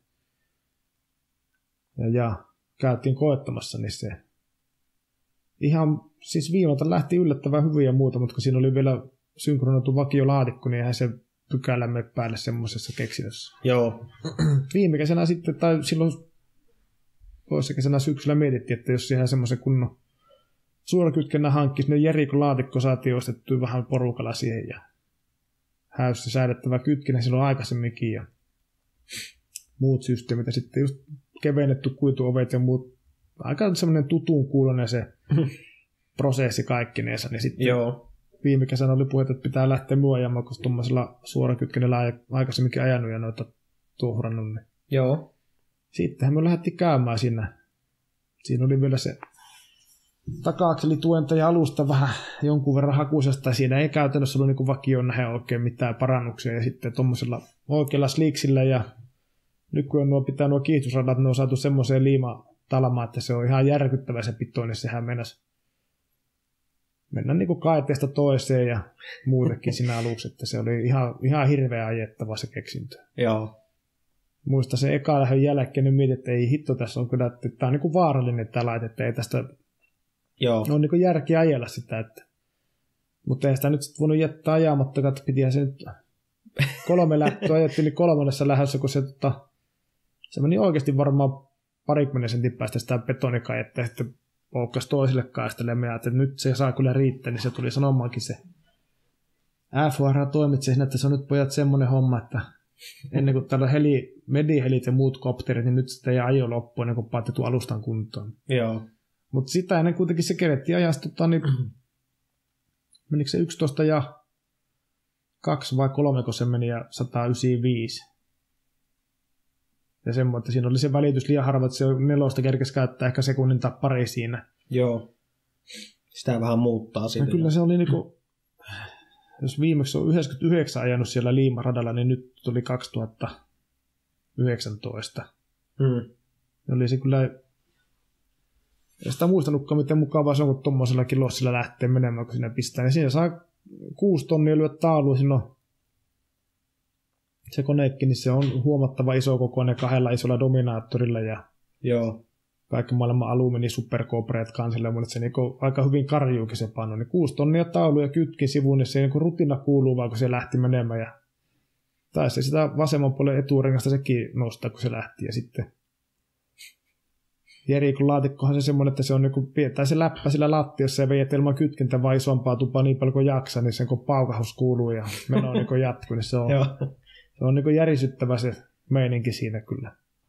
ja, ja käytiin koettamassa, niin se ihan, siis viimalta lähti yllättävän hyviä ja muuta, mutta kun siinä oli vielä synkronoitu vakiolaatikko, niin eihän se pykälä mene päälle semmoisessa keksinnössä. Joo. Viime kesänä sitten, tai silloin toisessa kesänä syksyllä mietittiin, että jos siihen semmoisen kunnon suorakytkennä hankkisi, niin Jerikon laatikko saatiin ostettua vähän porukalla siihen ja häyssä säädettävä kytkinä silloin aikaisemminkin ja muut systeemit ja sitten just kevennetty kuituovet ja muut. Aika semmoinen tutun kuulonen se prosessi kaikkineensa. Niin sitten Joo. viime kesänä oli puhetta, että pitää lähteä muu ajamaan, koska tuommoisella suorakytkennellä aikaisemminkin ajanut ja noita tuhrannut. Niin. Joo. Sittenhän me lähdettiin käymään siinä. Siinä oli vielä se taka-akselituenta ja alusta vähän jonkun verran hakuisesta. Siinä ei käytännössä ollut niin vakioon nähdä oikein mitään parannuksia. Ja sitten tuommoisella oikealla sliksillä ja nykyään nuo pitää nuo kiihtyisradat, ne on saatu semmoiseen liimatalmaan, että se on ihan järkyttävä se pitoinen. Sehän mennäisi mennä niin kuin kaiteesta toiseen ja muutenkin siinä aluksi. Että se oli ihan, ihan hirveä ajettava se keksintö. Joo. Muista se eka lähön jälkeen, niin mietin, että ei hitto, tässä on kyllä, että tämä on niin kuin vaarallinen tämä laite, että ei tästä Joo. on niin kuin järkeä ajella sitä. Että. Mutta ei sitä nyt sitten voinut jättää ajamatta, että pitihän se nyt kolme lähtöä ajettiin niin kolmannessa lähdössä, kun se, tota, se meni oikeasti varmaan parikymmenen sentin päästä sitä betonikajetta ja sitten poukkasi toiselle kaistelle ja että nyt se saa kyllä riittää, niin se tuli sanomaankin se F R toimitsee siinä, että se on nyt pojat semmoinen homma, että ennen kuin täällä heli, medihelit ja muut kopterit, niin nyt sitten ei ajo loppu ennen kuin paattetu alustan kuntoon. Joo. Mutta sitä ennen kuitenkin se kerettiin ajasta, tota, niin menikö se yksitoista ja kaksi vai kolme, kun se meni ja sata yhdeksänkymmentäviisi. Ja semmoinen, että siinä oli se välitys liian harva, että se nelosta kerkesi käyttää ehkä sekunnin tai pari siinä. Joo. Sitä vähän muuttaa siitä. Ja kyllä se oli niinku, jos viimeksi on yhdeksänkymmentäyhdeksän ajanut siellä liimaradalla, niin nyt tuli kaksituhattayhdeksäntoista. Hmm. Ja oli se kyllä, ei sitä muistanutkaan, miten mukavaa se on, kun tommosellakin lossilla lähtee menemään, kun sinne pistää. Ja siinä saa kuusi tonnia lyödä tauluun, siinä on se koneekki, niin se on huomattava iso kokoinen kahdella isolla dominaattorilla ja Joo. kaikki maailman alumiini superkoopreet kansille, mutta se niinku aika hyvin karjuukin se pannu. Niin kuusi tonnia taulu ja kytkin sivuun, niin se niinku rutina kuuluu vaan, kun se lähti menemään. Ja taisi sitä vasemman puolen eturengasta sekin nostaa, kun se lähti. Ja sitten Jerikon laatikkohan se semmoinen, että se on niinku, pidetään se läppä sillä lattiossa ja veijät ilman kytkintä vaan isompaa tupaa niin paljon kuin jaksaa, niin sen kun paukahus kuuluu ja meno niinku jatkuu, niin se on, se on niinku järisyttävä se meininki siinä kyllä.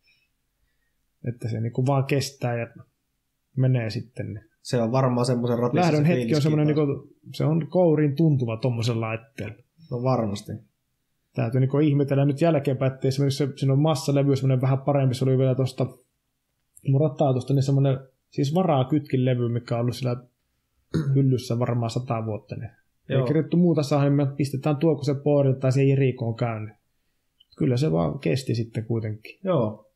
Että se niinku vaan kestää ja menee sitten. Niin. Se on varmaan semmoisen ratissa. Lähdön hetki on semmoinen, niinku, se on kouriin tuntuva tuommoisen laitteella. No varmasti. Täytyy niinku ihmetellä nyt jälkeenpäin, että esimerkiksi se, siinä on massalevy semmoinen vähän parempi, se oli vielä tuosta mun ratautusta, niin semmoinen siis varaa kytkin levy, mikä on ollut sillä hyllyssä varmaan sata vuotta. Niin ei kirjoittu muuta saada, niin me pistetään tuo, kun se poodilta tai se Jeriko on käynyt. Kyllä se vaan kesti sitten kuitenkin. Joo.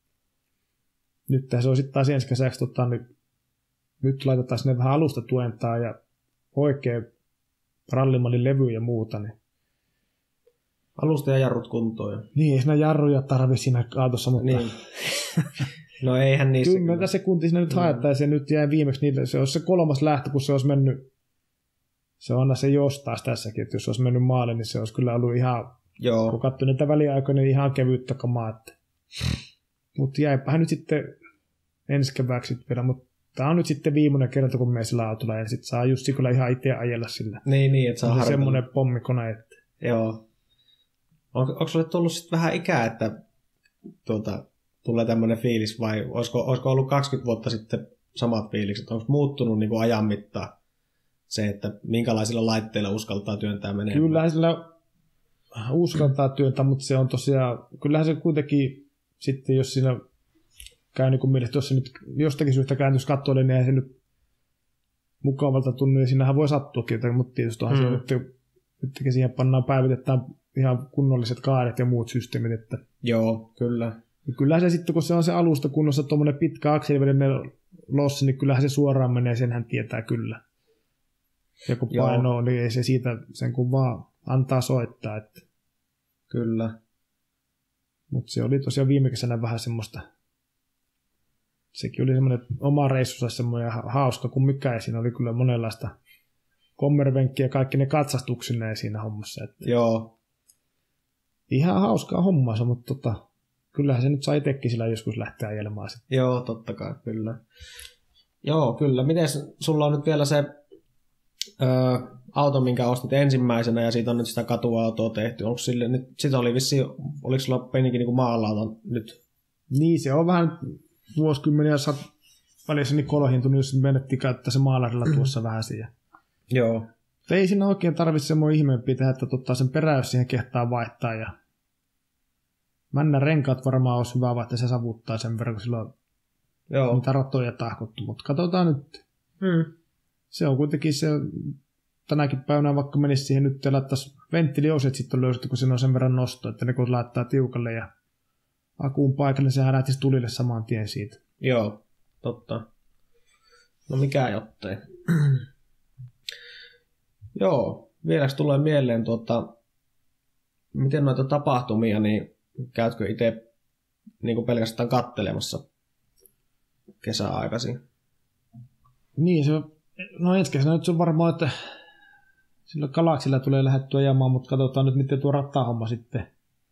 Nyt se on sitten taas ensi kesäksi, tota, niin nyt laitetaan sinne vähän alustatuentaa ja oikein rallimallin levy ja muuta. Niin. Alusta ja jarrut kuntoon. Niin, ei siinä jarruja tarvi siinä autossa, mutta niin. No eihän niissä. Kymmentä sekuntia siinä nyt mm. haettaisiin ja nyt jäi viimeksi niille. Se olisi se kolmas lähtö, kun se olisi mennyt. Se on aina se jostaas tässäkin, että jos se olisi mennyt maalle, niin se olisi kyllä ollut ihan, joo. Kun katsoi niitä väliaikoja, niin ihan kevyttä kamaa. Mutta jäipähän nyt sitten ensi kevääksi vielä, mutta tämä on nyt sitten viimeinen kerta, kun me sillä autolla ja sitten saa Jussi kyllä ihan itse ajella sillä. Niin, niin, että saa harjoitella. Semmoinen pommikone. Että. Joo. On, onko sulle tullut sitten vähän ikää, että tuota, tulee tämmöinen fiilis vai olisiko, olisiko ollut kaksikymmentä vuotta sitten samat fiilikset? Onko muuttunut niin kuin ajan mittaan se, että minkälaisilla laitteilla uskaltaa työntää menemään? Kyllähän sillä uskaltaa työntää, mutta se on tosiaan, kyllähän se kuitenkin sitten, jos siinä käy niin kuin mielestä, jos se nyt jostakin syystä kääntys kattoille, niin ei se nyt mukavalta tunnu, niin siinähän voi sattuakin, mutta tietysti onhan hmm. se nyt, nytkin siihen pannaan päivitetään ihan kunnolliset kaaret ja muut systeemit. Että joo, kyllä. Ja kyllähän se sitten, kun se on se alusta kunnossa tuommoinen pitkä akselivälinen lossi, niin kyllähän se suoraan menee, senhän tietää kyllä. Ja kun painoo, niin ei se siitä sen kun vaan antaa soittaa. Että. Kyllä. Mutta se oli tosiaan viime kesänä vähän semmoista, sekin oli semmoinen oma reissussa semmoinen hauska kuin mikä, ja siinä oli kyllä monenlaista kommervenkkiä ja kaikki ne katsastuksineen siinä hommassa. Että joo. Ihan hauskaa hommaa, mutta tota, kyllähän se nyt sai itsekin sillä joskus lähteä ajelemaan sitten. Joo, totta kai, kyllä. Joo, kyllä. Miten sulla on nyt vielä se, öö, auto, minkä ostit ensimmäisenä ja siitä on nyt sitä katuautoa tehty. Onko sille nyt, sitä oli vissiin, oliko sulla penikin niin maalauta nyt? Niin, se on vähän vuosikymmeniä sat, välissä niin kolhintunut, jos menettiin käyttää se maalarilla tuossa vähän siihen. Joo. Ei siinä oikein tarvitse semmoinen ihmeempi tehdä, että tota sen peräys siihen kehtaa vaihtaa ja männä renkaat varmaan olisi hyvä vaihtaa, se savuttaa sen verran, kun sillä on Joo. mitä ratoja tahkottu, mutta katsotaan nyt. Hmm. Se on kuitenkin se, tänäkin päivänä vaikka menisi siihen nyt ja laittaisi venttiilioset sitten löysitty, kun siinä on sen verran nosto, että ne kun laittaa tiukalle ja akuun paikalle, sehän lähtisi tulille saman tien siitä. Joo, totta. No mikä jottei. Joo, vieläks tulee mieleen tuota, miten noita tapahtumia, niin käytkö itse niin pelkästään kattelemassa kesäaikaisin? Niin, se on, no ensi kesänä nyt se on varmaan, että sillä Galaxilla tulee lähdettyä ajamaan, mutta katsotaan nyt, miten tuo rattahomma sitten.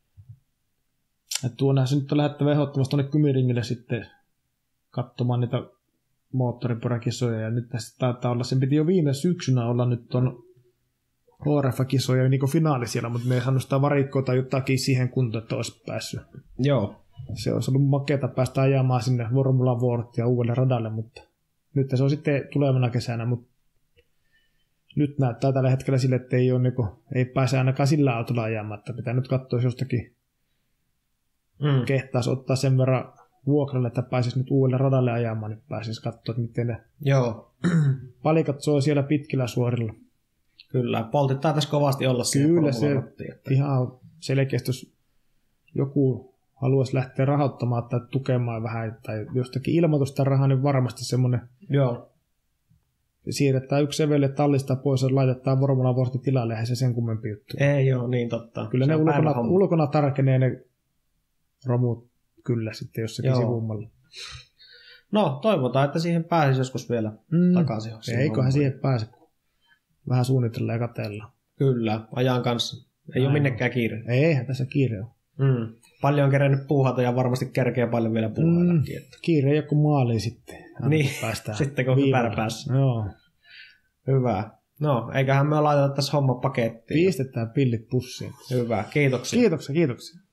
Että tuonnehan se nyt on lähdettävä ehdottomasti tuonne Kymiringille sitten katsomaan niitä moottoripyöräkisoja, ja nyt tässä taitaa olla, sen piti jo viime syksynä olla nyt tuon H R F-kisoja niin kuin finaali siellä, mutta me ei saanut sitä varikkoa tai jotakin siihen kuntoon, että olisi päässyt. Joo. Se olisi ollut makeata päästä ajamaan sinne Formula Worldia uudelle radalle, mutta nyt se on sitten tulevana kesänä, mutta nyt näyttää tällä hetkellä sille, että ei, ole, niin kuin, ei pääse ainakaan sillä autolla ajamaan, että pitää nyt katsoa, jos jostakin mm. kehtaisi ottaa sen verran vuokralle, että pääsisi nyt uudelle radalle ajamaan, niin pääsisi katsoa, että miten ne Joo. palikat soi siellä pitkillä suorilla. Kyllä, poltit taitaisi kovasti olla siellä. Kyllä se että ihan selkeästi, jos joku haluaisi lähteä rahoittamaan tai tukemaan vähän tai jostakin ilmoitusta rahaa, niin varmasti semmoinen Joo. siirretään yksi sevelle tallista pois ja laitetaan Formula World tilalle, eihän se sen kummempi juttu. Ei joo, niin totta. Kyllä se ne ulkona, ulkona tarkenee ne romut kyllä sitten jossakin joo. sivummalla. No, toivotaan, että siihen pääsisi joskus vielä mm. takaisin. Eiköhän hommaan. Siihen pääse, vähän suunnitella ja katsella. Kyllä, ajan kanssa. Ei Aivan. ole minnekään kiire. Eihän tässä kiire ole. Mm. Paljon on kerennyt puuhata ja varmasti kerkeä paljon vielä puuhaillakin. Mm. Kiire ei ole kuin maaliin sitten. Niin, sitten kun hypärä päässä. Joo. Hyvä. No, eiköhän me laiteta tässä homma pakettiin. Pistetään pillit pussiin. Hyvä, kiitoksia. Kiitoksia, kiitoksia.